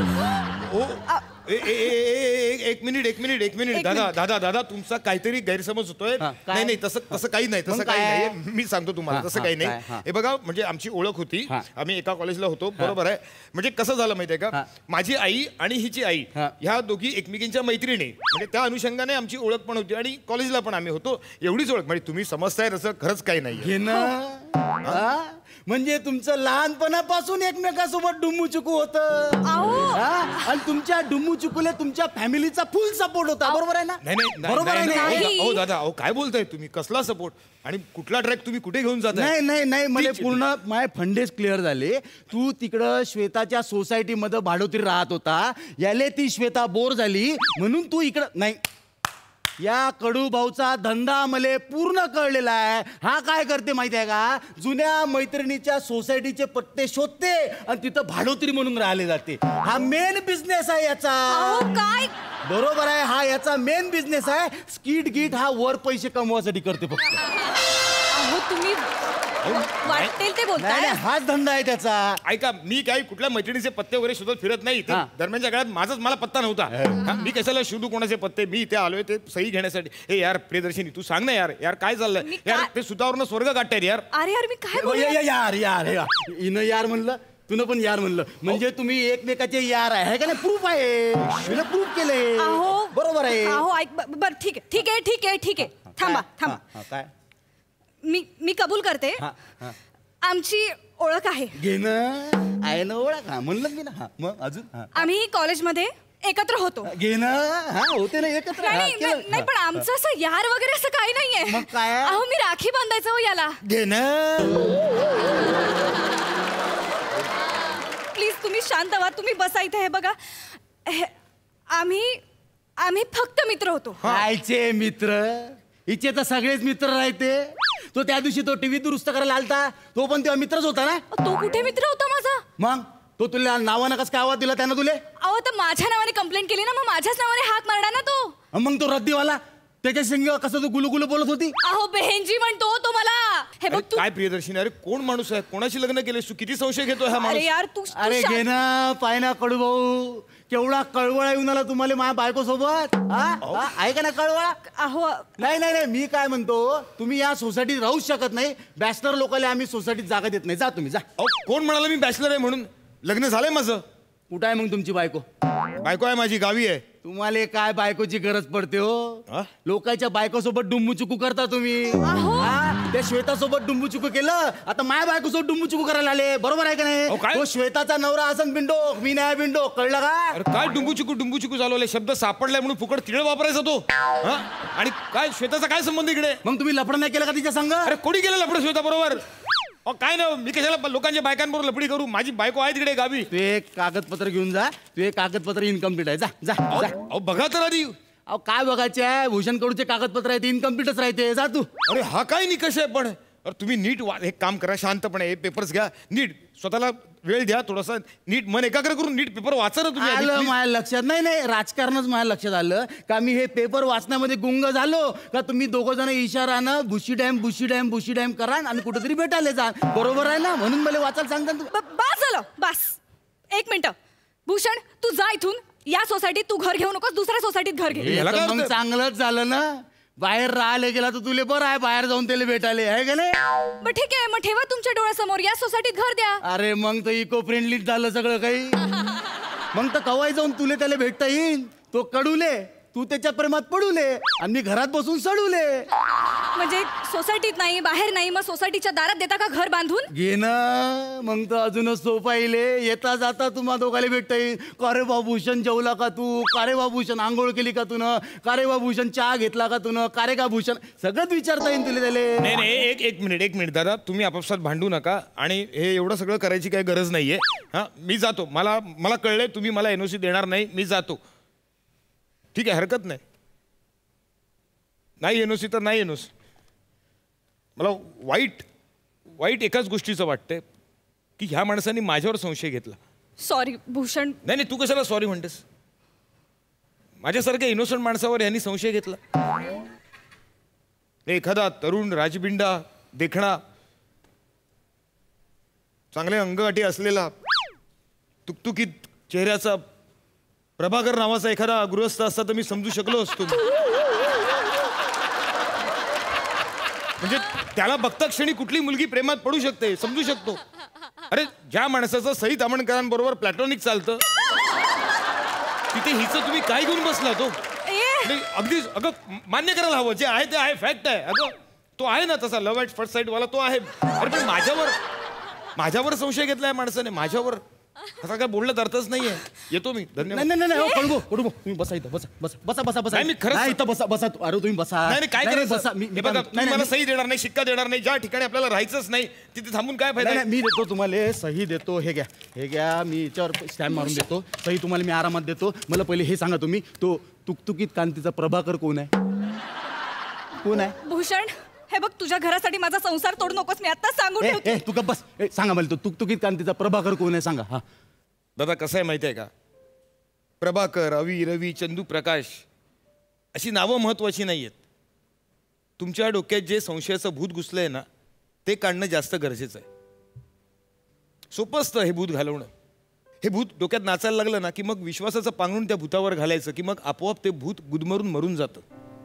Speaker 10: एक मिनिट एक मिनिट एक मिनिट दादा दादा दादा तुमचा काहीतरी गैरसमज होतोय नाही नाही तसं तसं काही नाही तसं काही नाही मी सांगतो तुम्हाला तसं काही नाही हे बघा म्हणजे आमची ओळख होती आम्ही एका कॉलेजला होतो बरोबर आहे म्हणजे कसं झालं माहितीये का माझी आई आणि हिची आई ह्या दोघी एकमेकींच्या मैत्रिणी म्हणजे त्या अनुषंगाने आमची ओळख पण होती आणि कॉलेजला पण आम्ही होतो एवढीच ओळख म्हणजे तुम्ही समजताय तसं खरंच काही नाही
Speaker 4: म्हणजे तुमचं लहानपणापासून एकमेकासोबत डुम्मू चुकू होतं आणि तुमच्या डुम्मू चुकूले तुमच्या फॅमिलीचा फुल सपोर्ट होता बरोबर आहे ना
Speaker 10: नाही नाही बरोबर आहे हो दादा अहो काय बोलताय तुम्ही कसला सपोर्ट आणि कुठला ट्रॅक तुम्ही कुठे घेऊन जाताय
Speaker 4: नाही नाही नाही मला पूर्ण माझे फंडेच क्लिअर झाले तू तिकडं श्वेताच्या सोसायटीमध्ये भाडोत्री राहत होता याले ती श्वेता बोर झाली म्हणून तू इकडं नाही या कडू भाऊचा धंदा मले पूर्ण कळलेला आहे हा काय करते माहिती आहे का जुन्या मैत्रिणीच्या सोसायटीचे पत्ते शोधते आणि तिथं भाडोत्री म्हणून राहिले जाते हा मेन बिझनेस आहे याचा
Speaker 6: काय
Speaker 4: बरोबर आहे हा याचा मेन बिझनेस आहे स्कीट गीट हा वर पैसे कमवायसाठी करते फक्त
Speaker 6: तुम्ही वाटेल ते बोलताय
Speaker 4: हाच धंदा आहे त्याचा
Speaker 10: ऐका मी काही कुठल्या मैत्रिणीचे पत्ते वगैरे शोधत फिरत नाही दरम्यानच्या काळात माझाच मला पत्ता नव्हता मी कशाला शोधू कोणाचे पत्ते मी इथे आलोय ते सही घेण्यासाठी हे यार प्रियदर्शनी तू सांग ना यार यार काय चाललंय यार ते सुतावरनं स्वर्ग काढतायत यार
Speaker 6: अरे यार मी काय
Speaker 4: यार यार हिनं यार म्हणलं तुनं पण यार म्हणलं म्हणजे तुम्ही एकमेकाचे यार आहे का नाही प्रूफ आहे प्रूफ केलंय बरोबर आहे
Speaker 6: बर ठीक आहे ठीक आहे ठीक आहे ठीक आहे थांबा थांबा
Speaker 4: काय
Speaker 6: मी मी कबूल करते आमची ओळख आहे
Speaker 4: घेणं आहे ना ओळख हा म्हणलं मी ना मग अजून
Speaker 6: आम्ही कॉलेजमध्ये एकत्र होतो
Speaker 4: घेणं हा होते ना एकत्र
Speaker 6: नाही पण आमचं असं यार वगैरे असं काही नाहीये
Speaker 4: मग काय
Speaker 6: अहो मी राखी बांधायचं हो याला
Speaker 4: घेणं
Speaker 6: प्लीज तुम्ही शांत व्हा तुम्ही बसा इथे हे बघा आम्ही आम्ही फक्त मित्र होतो
Speaker 4: कायचे मित्र हिचे तर सगळेच मित्र राहते तो त्या दिवशी तो टीव्ही दुरुस्त करायला आलता तो पण तेव्हा मित्रच होता ना
Speaker 6: तो कुठे मित्र होता माझा
Speaker 4: मग तो तुला नावानं कसं काय आवाज दिला त्यानं तुले
Speaker 6: अहो तर माझ्या नावाने कंप्लेंट केली ना मग माझ्याच नावाने हाक मारला ना तो
Speaker 4: मग तो रद्दीवाला त्याच्या सिंग कसं तो गुलू गुलू बोलत होती
Speaker 6: अहो बहेनजी म्हणतो तो मला हे बघ तू
Speaker 10: काय प्रियदर्शनी अरे कोण माणूस आहे कोणाशी लग्न केलेस तू किती संशय घेतोय हा माणूस
Speaker 6: अरे यार तू
Speaker 4: अरे घे ना पाय ना कडू भाऊ केवढा कळवळा येऊन आला तुम्हाला माझ्या बायको सोबत आहे का ना कळवळा
Speaker 6: अहो
Speaker 4: नाही नाही नाही मी काय म्हणतो तुम्ही या सोसायटीत राहूच शकत नाही बॅचलर लोकांना आम्ही सोसायटीत जागा देत नाही जा तुम्ही जा
Speaker 10: कोण म्हणाला मी बॅचलर आहे म्हणून लग्न झालंय माझं
Speaker 4: कुठं आहे मग तुमची बायको
Speaker 10: बायको आहे माझी गावी आहे
Speaker 4: तुम्हाला काय बायकोची गरज पडते हो लोकांच्या बायको सोबत डुम्बू चुकू करता तुम्ही त्या श्वेता सोबत डुम्बू चुकू केलं आता माझ्या बायको सोबत डुम्बू चुकू करायला आले बरोबर आहे का नाही तो श्वेताचा नवरा असं बिंडो मी नाही बिंडो कळलं का
Speaker 10: अरे काय डुम्बू चुकू डुम्बू चुकू चालवले शब्द सापडलाय म्हणून फुकट तिळ वापरायचा तो आणि काय श्वेताचा काय संबंध इकडे
Speaker 4: मग तुम्ही लफडं नाही केलं का तिच्या संग
Speaker 10: अरे कोणी केलं लफडं श्वेता बरोबर काय ना मी कशाला लोकांच्या बायकांबरोबर लफडी करू माझी बायको आहे तिकडे गावी
Speaker 4: तू एक कागदपत्र घेऊन जा तू एक कागदपत्र इनकम्प्लीट आहे जा जा
Speaker 10: अहो बघा तर आधी
Speaker 4: अहो काय बघायचे आहे भूषण कडूचे कागदपत्र आहे ते इनकम्प्लीटच राहते जा तू
Speaker 10: अरे हा काय निकष आहे पण अरे तुम्ही नीट एक काम करा शांतपणे पेपर्स घ्या नीट स्वतःला वेळ द्या थोडासा नीट मन एकाग्र करून नीट पेपर वाचा ना तुम्ही
Speaker 4: आलं माझ्या लक्षात नाही नाही राजकारणच माझ्या लक्षात आलं का मी हे पेपर वाचण्यामध्ये गुंग झालो का तुम्ही दोघं जण इशारानं बुशी डॅम बुशी डॅम बुशी डॅम करा आणि कुठेतरी भेटायला जा बरोबर आहे ना म्हणून मला वाचायला सांगता
Speaker 6: बस झालं बस एक मिनिट भूषण तू जा इथून या सोसायटीत तू घर घेऊ नकोस दुसऱ्या सोसायटीत घर घे
Speaker 4: मग चांगलंच झालं ना बाहेर राहिले गेला तर तुले बरं आहे बाहेर जाऊन त्याला भेटायला आहे का नाही?
Speaker 6: मग ठीक आहे, मग ठेवा तुमच्या डोळ्यासमोर, या सोसायटीत घर द्या.
Speaker 4: अरे मग तर इको फ्रेंडली झालं सगळं काही. मग तर कवाय जाऊन तुले त्याला भेटता येईन. तो कडूले, तू त्याच्या प्रेमात पडूले आणि मी घरात बसून सडूले.
Speaker 6: म्हणजे सोसायटीत नाही, बाहेर नाही, मग सोसायटीच्या दारात देता का घर बांधून?
Speaker 4: घे ना, मग तर अजूनच सोपा येईल. येता जाता तुम्हा दोघाला भेटता येईल. का रे बाबूषण जेवला का तू? का रे बाबूषण आंघोळ केली का तू? का रे बाबूषण चहा घेतला का तू? का रे का भूषण सगळंच विचारता येईल तुला त्याले.
Speaker 10: नाही नाही एक एक मिनिट एक मिनिट दादा, तुम्ही आपापसात भांडू नका आणि हे एवढं सगळं करायची काही गरज नाहीये. हा मी जातो. मला मला कळलंय तुम्ही मला एनओसी देणार नाही. मी जातो. ठीक आहे, हरकत नाही. नाही एनओसी तर नाही एनओसी. मला वाईट वाईट एकाच गोष्टीचं वाटतंय की ह्या माणसाने माझ्यावर संशय घेतला.
Speaker 6: सॉरी भूषण.
Speaker 10: नाही नाही तू कशाला सॉरी म्हणतेस? माझ्यासारख्या इनोसंट माणसावर यांनी संशय घेतला. एखादा तरुण राजबिंडा देखणा चांगले अंगगाठी असलेला तुकतुकीत चेहऱ्याचा प्रभाकर नावाचा एखादा गृहस्थ असता तर मी समजू शकलो असतो. म्हणजे त्याला बघता क्षणी कुठली मुलगी प्रेमात पडू शकते समजू शकतो. अरे ज्या माणसाचं सई तामणकरांबरोबर प्लॅटॉनिक चालतं तिथे हिचं तुम्ही काय घेऊन बसला? तो अगदी अगं मान्य करायला हवं. जे आहे ते आहे, फॅक्ट आहे. अगं तो आहे ना तसा लव्ह ॲट फर्स्ट साईट वाला तो आहे. अरे पण माझ्यावर माझ्यावर संशय घेतलाय माणसाने. माझ्यावर असं काय बोलण्यात अर्थच नाहीये. येतो मी. धन्यवाद.
Speaker 4: नाही नाही नाही कडू कडू तुम्ही बसा इथं. बसा बसा बसा बसा बसा.
Speaker 10: नाही मी खरंच
Speaker 4: इथं बसा बसा. अरे तुम्ही बसा.
Speaker 10: नाही नाही काय करायचं?
Speaker 4: बसा. मी
Speaker 10: हे बघा तुम्ही मला सही देणार नाही, शिक्का देणार नाही. ज्या ठिकाणी आपल्याला राहायचंच नाही तिथे थांबून काय फायदा?
Speaker 4: मी देतो तुम्हाला सही देतो. हे घ्या हे घ्या. मी याच्यावर स्टॅम्प मारून देतो. सही तुम्हाला मी आरामात देतो. मला पहिले हे सांगा तुम्ही, तो तुकतुकीत कांतीचा प्रभाकर कोण आहे? कोण आहे?
Speaker 6: भूषण हे बघ, तुझ्या घरासाठी माझा संसार तोडू नकोस. मी आता सांगून ठेवते.
Speaker 4: तू बस. सांगा मला तो तुकतुकीत कांतीचा प्रभाकर कोण आहे सांगा. हा
Speaker 10: दादा कसं आहे माहिती आहे का? प्रभाकर, अवी, रवी, चंदू, प्रकाश अशी नावं महत्वाची नाही आहेत. तुमच्या डोक्यात जे संशयाचं भूत घुसलंय ना ते काढणं जास्त गरजेचं आहे. सोपं असतं हे भूत घालवणं. हे भूत डोक्यात नाचायला लागलं ना की मग विश्वासाचं पांघरून त्या भूतावर घालायचं की मग आपोआप ते भूत गुदमरून मरून जातं.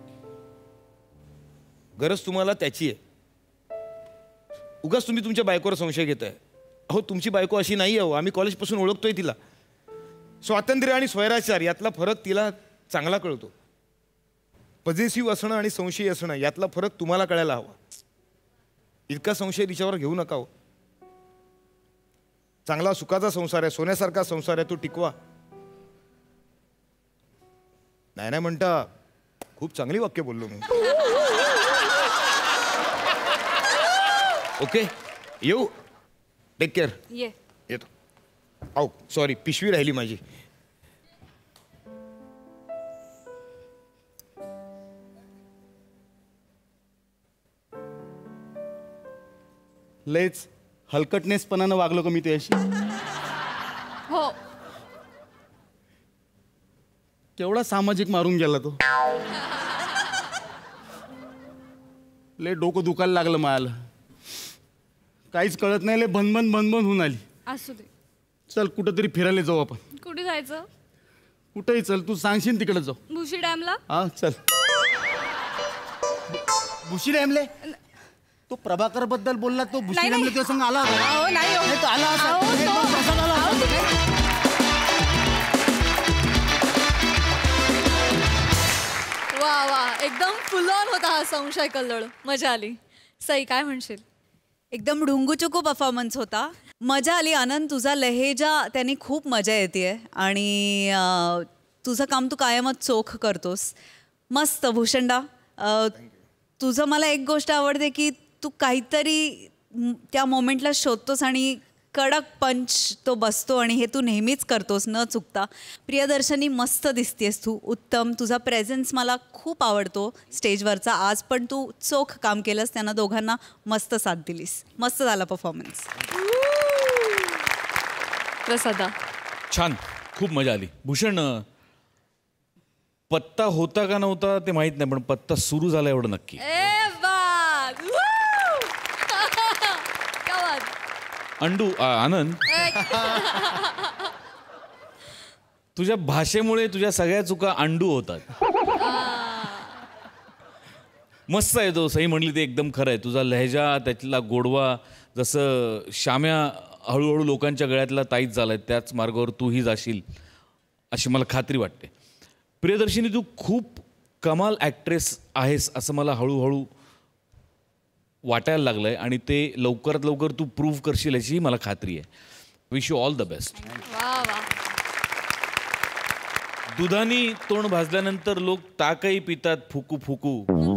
Speaker 10: गरज तुम्हाला त्याची आहे. उगाच तुम्ही तुमच्या बायकोवर संशय घेताय. अहो तुमची बायको अशी नाही आहे. आम्ही कॉलेजपासून ओळखतोय तिला. स्वातंत्र्य आणि स्वैराचार यातला फरक तिला चांगला कळतो. पॉझिटिव्ह असणं आणि संशयी असणं यातला फरक तुम्हाला कळायला हवा. इतका संशय तिच्यावर घेऊ नका हो. चांगला सुखाचा संसार आहे, सोन्यासारखा संसार आहे, तो टिकवा. नाही नाही म्हणता खूप चांगली वाक्य बोललो मी. ओके येऊ. Take care.
Speaker 6: ये
Speaker 10: येतो. आओ सॉरी पिशवी राहिली माझी.
Speaker 4: लयच हलकटनेसपणानं वागलो का मी तुझ्याशी?
Speaker 6: हो.
Speaker 4: केवढा सामाजिक मारून गेला तो. लय डोकं दुखायला लागलं मला. काहीच कळत नाही. लय भनभन भनभन होऊन आली.
Speaker 6: असू दे.
Speaker 4: चल कुठंतरी फिरायला जाऊ आपण.
Speaker 6: कुठे जायचं?
Speaker 4: कुठेही चल. तू सांगशील तिकडे जाऊ.
Speaker 6: भुशी डॅमला.
Speaker 4: हा चल. भुशी डॅमले तो प्रभाकर बद्दल बोलला. तो भुशी डॅमले तुझ्या संग आला होता?
Speaker 6: अहो, नाही हो.
Speaker 4: तो आला असा.
Speaker 6: अहो,
Speaker 4: हे
Speaker 6: तो-
Speaker 4: तो कसा आला असा?
Speaker 1: वा वा एकदम फुल ऑन होता हा संशय कल्लोळ. मजा आली. सई काय म्हणशील?
Speaker 8: एकदम ढुंगूचुकू परफॉर्मन्स होता. मजा आली. आनंद तुझा लहेजा त्याने खूप मजा येते आणि अं, तुझं काम तू कायमच चोख करतोस. मस्त भूषणदा. अं, तुझं मला एक गोष्ट आवडते की तू काहीतरी म, त्या मोमेंटला शोधतोस आणि कडक पंच तो बसतो आणि हे तू नेहमीच करतोस न चुकता. प्रियदर्शनी मस्त दिसतेस तू. उत्तम. तुझा प्रेझेन्स मला खूप आवडतो स्टेजवरचा. आज पण तू चोख काम केलंस. त्यांना दोघांना मस्त साथ दिलीस. मस्त झाला परफॉर्मन्स.
Speaker 1: प्रसादा
Speaker 9: छान. खूप मजा आली. भूषण पत्ता होता का नव्हता ते माहित नाही पण पत्ता सुरू झाला एवढं नक्की.
Speaker 1: ए बात. Woo! क्या बात.
Speaker 9: अंडू आ, आनंद तुझ्या भाषेमुळे तुझ्या सगळ्या चुका अंडू होतात. मस्त आहे तो. सई म्हणली ते एकदम खरं आहे. तुझा लहजा, त्यातला गोडवा, जसं श्याम्या हळूहळू लोकांच्या गळ्यातला ताईत झालाय त्याच मार्गावर तूही जाशील अशी मला खात्री वाटते. प्रियदर्शिनी, तू खूप कमाल ॲक्ट्रेस आहेस असं मला हळूहळू वाटायला लागलं आहे आणि ते लवकरात लवकर तू प्रूव्ह करशील याची मला खात्री आहे. Wish you all the best. दुधानी तोंड भाजल्यानंतर लोक ताकही पितात फुकू फुकू.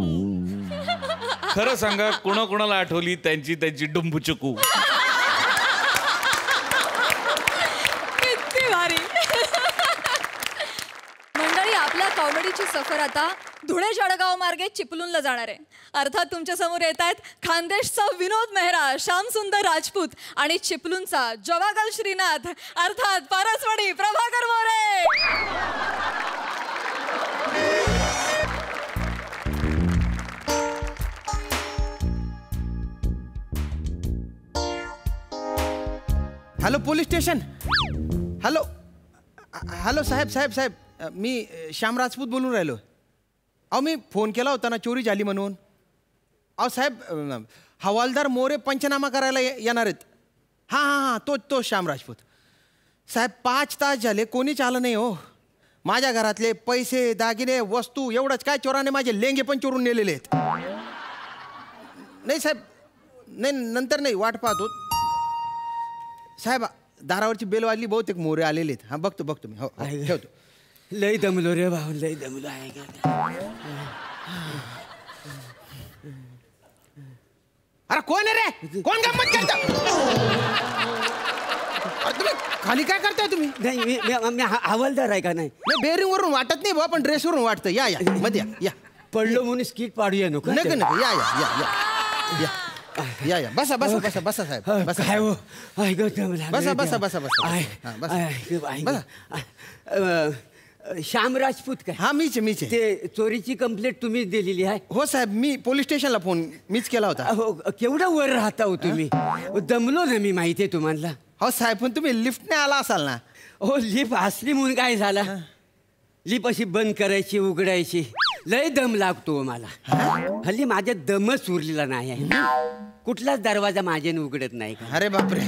Speaker 9: खरं सांगा, कोणाकोणाला आठवली त्यांची त्यांची डुंबुचुकू.
Speaker 1: किती भारी. मंडळी, आपल्या कॉमेडीची सफर आता धुळे जळगाव मार्गे चिपळूणला जाणार आहे. अर्थात तुमच्या समोर येत आहेत खानदेशचा विनोद मेहरा, श्यामसुंदर राजपूत आणि चिपळूणचा जवागल श्रीनाथ अर्थात Parasvadi Prabhakar More.
Speaker 11: Hello police station. Hello hello साहेब साहेब साहेब मी श्याम राजपूत बोलून राहिलो. अहो मी फोन केला होता ना चोरी झाली म्हणून. अहो साहेब हवालदार मोरे पंचनामा करायला येणार आहेत. हां हां हां तो तो श्याम राजपूत. साहेब पाच तास झाले कोणीच आलं नाही हो. माझ्या घरातले पैसे दागिने वस्तू एवढंच काय चोराने माझे लेंगे पण चोरून नेलेले आहेत. नाही साहेब नाही नंतर नाही वाट पाहतो साहेब. दारावरची बेल वाजली बहुतेक मोरे आलेले आहेत. हां बघतो बघतो मी. हो ठेवतो.
Speaker 7: लय दमलो रे भाऊ लय दमलो आहे का.
Speaker 11: अरे कोण आहे रे. कोण गंमत करता. तुम्ही खाली काय करताय तुम्ही.
Speaker 7: नाही मी मी हवालदार आहे का. नाही
Speaker 11: नाही बेरिंग वरून वाटत नाही बुवा पण ड्रेसवरून वाटतं. या या मध्ये या या.
Speaker 7: पडलो म्हणून स्किट पाडूया नको.
Speaker 11: नका नका या या या या या या बसा बसा बसा बसा साहेब बसा.
Speaker 7: काय हो
Speaker 11: बसा बसा बसा बसा बसा.
Speaker 7: श्याम राजपूत काय.
Speaker 11: हा मीच मीच
Speaker 7: ते चोरीची कंप्लेंट तुम्हीच दिलेली आहे.
Speaker 11: हो साहेब मी पोलीस स्टेशनला फोन मीच केला होता.
Speaker 7: हो केवढा वर राहता हो तुम्ही. दमलो ना मी माहिती आहे तुम्हाला.
Speaker 11: हो साहेब पण तुम्ही लिफ्टने आला असाल ना.
Speaker 7: हो लिफ्ट असली म्हणून काय झाला. लिफ्ट अशी बंद करायची उघडायची लय दम लागतो मला. हल्ली माझ्या दमच उरलेला नाही आहे. कुठलाच दरवाजा माझ्याने उघडत नाही.
Speaker 11: अरे बापरे.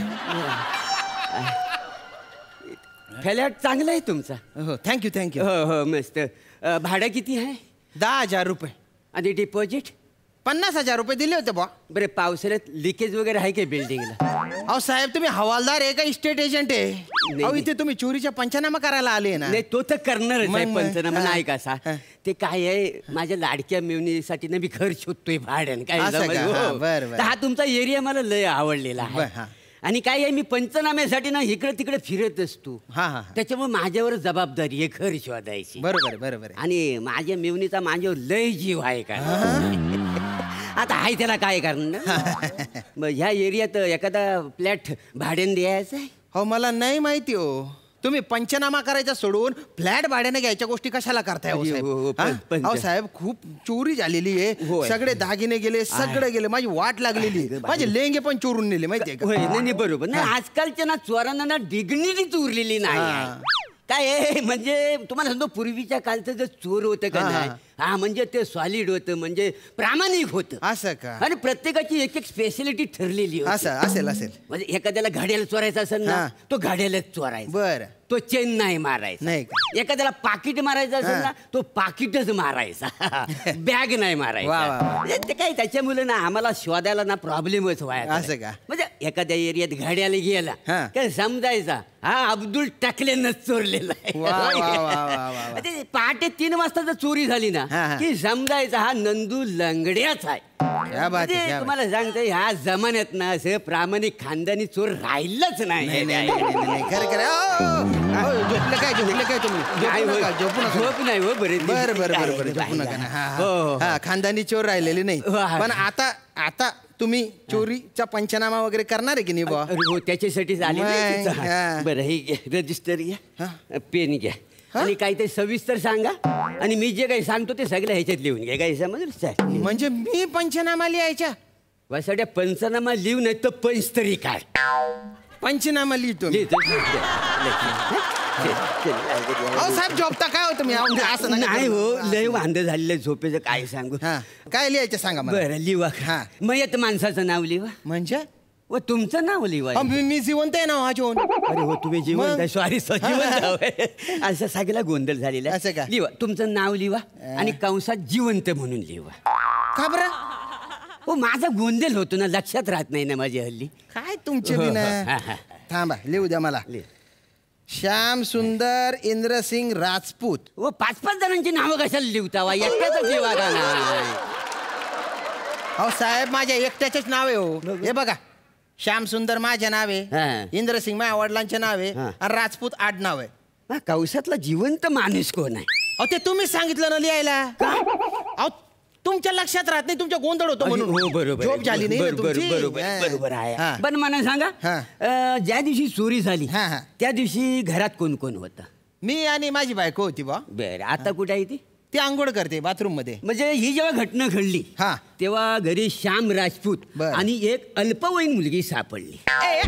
Speaker 7: फ्लॅट चांगला आहे तुमचा.
Speaker 11: हो थँक्यू थँक्यू.
Speaker 7: हो हो मस्त. भाडं किती आहे.
Speaker 11: दहा हजार रुपये. आणि
Speaker 7: डिपॉझिट
Speaker 11: पन्नास हजार रुपये दिले होते बा.
Speaker 7: बरे पावसाळ्यात लिकेज वगैरे आहे का बिल्डिंगला.
Speaker 11: अहो साहेब तुम्ही हवालदार आहे का इस्टेट एजंट आहे. अहो इथे तुम्ही चोरीच्या पंचनामा करायला आले ना.
Speaker 7: नाही तो तर करणारच आहे पंचनामा नाही कसा. ते काय आहे माझ्या लाडक्या मेवणीसाठी ना मी घर शोधतोय भाड्यान काय. हा तुमचा एरिया मला लय आवडलेला आहे. आणि काय आहे मी पंचनाम्यासाठी ना इकडे तिकडे फिरत असतो. त्याच्यामुळे माझ्यावर जबाबदारी आहे घर शोधायची.
Speaker 11: बरोबर बरोबर.
Speaker 7: आणि माझ्या मेवणीचा माझ्यावर लय जीव आहे का. आता आहे त्याला काय करणार. मग ह्या एरियात एखादा फ्लॅट भाड्याने द्यायचा आहे.
Speaker 11: हो मला नाही माहिती हो. तुम्ही पंचनामा करायचा सोडून फ्लॅट भाड्याने घ्यायच्या गोष्टी कशाला करताय हो साहेब. हो साहेब खूप चोरी झालेली आहे. सगळे दागिने गेले सगळे गेले. माझी वाट लागलेली. माझे लेंगे पण चोरून नेले माहितीये का.
Speaker 7: नाही बरोबर नाही. आजकालच्या ना चोरांना ना डिग्निटीच उरलेली नाही. काय आहे म्हणजे तुम्हाला सांगतो पूर्वीच्या कालचं जर चोर होतं का नाही. हा म्हणजे ते सॉलिड होतं म्हणजे प्रामाणिक होतं.
Speaker 11: असं का.
Speaker 7: आणि प्रत्येकाची एक एक स्पेशालिटी ठरलेली
Speaker 11: असं असेल असेल.
Speaker 7: म्हणजे एखाद्याला घड्याला चोरायचं असेल ना तो घड्यालाच चोरायचा.
Speaker 11: बरं
Speaker 7: तो चेन नाही मारायचा.
Speaker 11: नाही.
Speaker 7: एखाद्याला पाकिट मारायचं असेल ना तो पाकिटच मारायचा. बॅग नाही मारायचा. ते काय त्याच्यामुळे ना आम्हाला शोधायला ना प्रॉब्लेमच व्हायचा.
Speaker 11: असं का.
Speaker 7: म्हणजे एखाद्या एरियात घड्याला गेला काय समजायचा हा अब्दुल टाकलेनंच चोरलेला आहे. पहाटे तीन वाजता जर चोरी झाली ना की समजायचा हा नंदू लंगड्याच आहे. तुम्हाला सांगतो ह्या जमान्यात ना असं प्रामाणिक खानदानी चोर राहिलंच नाही.
Speaker 11: खरं खरं. झोपलं काय झोपलं काय तुम्ही.
Speaker 7: झोप नाही हो. बरे
Speaker 11: बरं बरं बरं बरं झोपू नका ना. हा खानदानी चोर राहिलेले नाही. पण आता आता तुम्ही चोरीचा पंचनामा वगैरे करणार आहे की नाही बा.
Speaker 7: हो त्याच्यासाठीच आले. बरं हे रजिस्टर घ्या पेन घ्या आणि काहीतरी सविस्तर सांगा आणि मी जे काही सांगतो ते सगळं ह्याच्यात लिहून घ्या. काही समजलं.
Speaker 11: म्हणजे मी पंचनामा लिहायच्या.
Speaker 7: वासाड्या पंचनामा लिहू नाही तर पंच तरी काय.
Speaker 11: पंचनामा लिहितो. अहो साहेब झोपता काय होतं मी असं नका
Speaker 7: नाही
Speaker 11: करू.
Speaker 7: हो लय वांद झालेलं झोपेचं काय सांगू
Speaker 11: हा काय लिहायचं सांगा मला
Speaker 7: बरं लिवा
Speaker 11: हा.
Speaker 7: मयत माणसाचं नाव लिवा
Speaker 11: म्हणजे
Speaker 7: व तुमचं नाव लिवा
Speaker 11: अहो, मी मी जिवंत आहे ना अजून
Speaker 7: अरे हो तुम्ही जिवंत
Speaker 11: मग?
Speaker 7: आहे सॉरी जिवंत आहे. असं सगळा गोंधळ झालेला आहे.
Speaker 11: असं का?
Speaker 7: लिवा तुमचं नाव लिवा आणि कंसात जिवंत म्हणून लिवा
Speaker 11: का बरं
Speaker 7: हो माझा गोंधळ होतो ना लक्षात राहत नाही ना माझी हल्ली
Speaker 11: काय तुमचे बी ना थांबा लिहू द्या मला श्याम सुंदर इंद्रसिंग राजपूत
Speaker 7: हो पाच पाच जणांची नावं कशाला लिहता वा एकट्याच लिवा का नाही
Speaker 11: अहो साहेब माझ्या एकट्याचेच नाव आहे हो हे बघा श्याम सुंदर माझे नाव
Speaker 7: हा.
Speaker 11: आहे इंद्रसिंग माझ्या वडिलांचे नाव आहे
Speaker 7: हा.
Speaker 11: आणि राजपूत आड नाव आहे
Speaker 7: हा, कौशातला जिवंत माणूस कोण आहे
Speaker 11: अहो ते तुम्ही सांगितलं ना लिहायला अहो तुमच्या लक्षात राहत नाही तुमच्या गोंधळ होतो म्हणून
Speaker 7: हो बरोबर
Speaker 11: झोप झाली नाही ना
Speaker 7: बरोबर
Speaker 11: तुमची.
Speaker 7: बरोबर
Speaker 11: हा.
Speaker 7: बरोबर आहे
Speaker 11: हा.
Speaker 7: पण मला सांगा
Speaker 11: हा.
Speaker 7: अं, ज्या दिवशी चोरी झाली
Speaker 11: हा, हा.
Speaker 7: त्या दिवशी घरात कोण कोण होतं
Speaker 11: मी आणि माझी बायको होती बा
Speaker 7: बरं आता कुठे आहे ती
Speaker 11: ती आंघोळ करते बाथरूम मध्ये
Speaker 7: म्हणजे ही जेव्हा घटना घडली
Speaker 11: हा.
Speaker 7: तेव्हा घरी श्याम राजपूत
Speaker 11: बरं.
Speaker 7: आणि एक अल्पवयीन मुलगी सापडली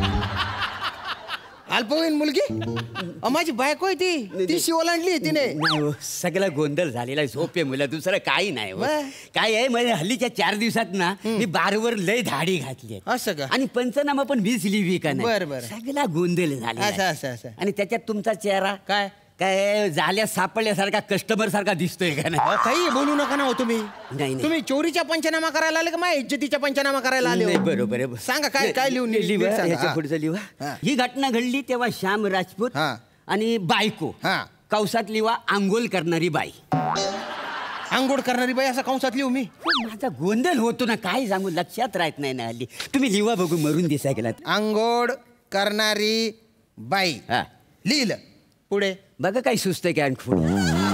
Speaker 11: अल्पवयीन मुलगी अहो, माझी बायको आहे ती ती शिवलांडली आहे तिने
Speaker 7: नाही हो सगळा गोंधळ झालेला आहे झोपे मुला दुसरं काही नाही हो.
Speaker 11: बरं.
Speaker 7: काय आहे म्हणजे हल्लीच्या चार दिवसात ना मी बारवर लय धाडी घातली आहे.
Speaker 11: असं का
Speaker 7: आणि पंचनामा पण वीस लिव्ही का नाही
Speaker 11: बरं, बरं.
Speaker 7: सगळा गोंधळ झाला
Speaker 11: असं असं असं
Speaker 7: आणि त्याच्यात तुमचा चेहरा
Speaker 11: काय
Speaker 7: काय झाल्या सापडल्यासारखा कस्टमर सारखा दिसतोय का नाही
Speaker 11: अहो, काही बोलू नका ना हो तुम्ही
Speaker 7: नाही, नाही.
Speaker 11: तुम्ही चोरीच्या पंचनामा करायला आले का माझ्या इज्जतीच्या पंचनामा करायला आले हो?
Speaker 7: नाही, बरोबर आहे.
Speaker 11: सांगा काय काय लिहून नीट-
Speaker 7: लिहा
Speaker 11: नीट सांगा.
Speaker 7: ह्याच्या
Speaker 11: हा.
Speaker 7: पुढचं लिहा
Speaker 11: हा.
Speaker 7: ही घटना घडली तेव्हा श्याम राजपूत
Speaker 11: हा.
Speaker 7: आणि बायको
Speaker 11: हा.
Speaker 7: कौसात लिवा आंघोळ करणारी बाई
Speaker 11: आंघोळ करणारी बाई असं कंसात लिहू मी
Speaker 7: हो, माझा गोंधळ होतो ना काय सांगू लक्षात राहत नाही ना हल्ली तुम्ही लिवा बघू मरून दिसा गेला
Speaker 11: आंघोळ करणारी बाई
Speaker 7: हा
Speaker 11: लिहिलं पुढे
Speaker 7: बघा काय सुस्त की आणखी पुढे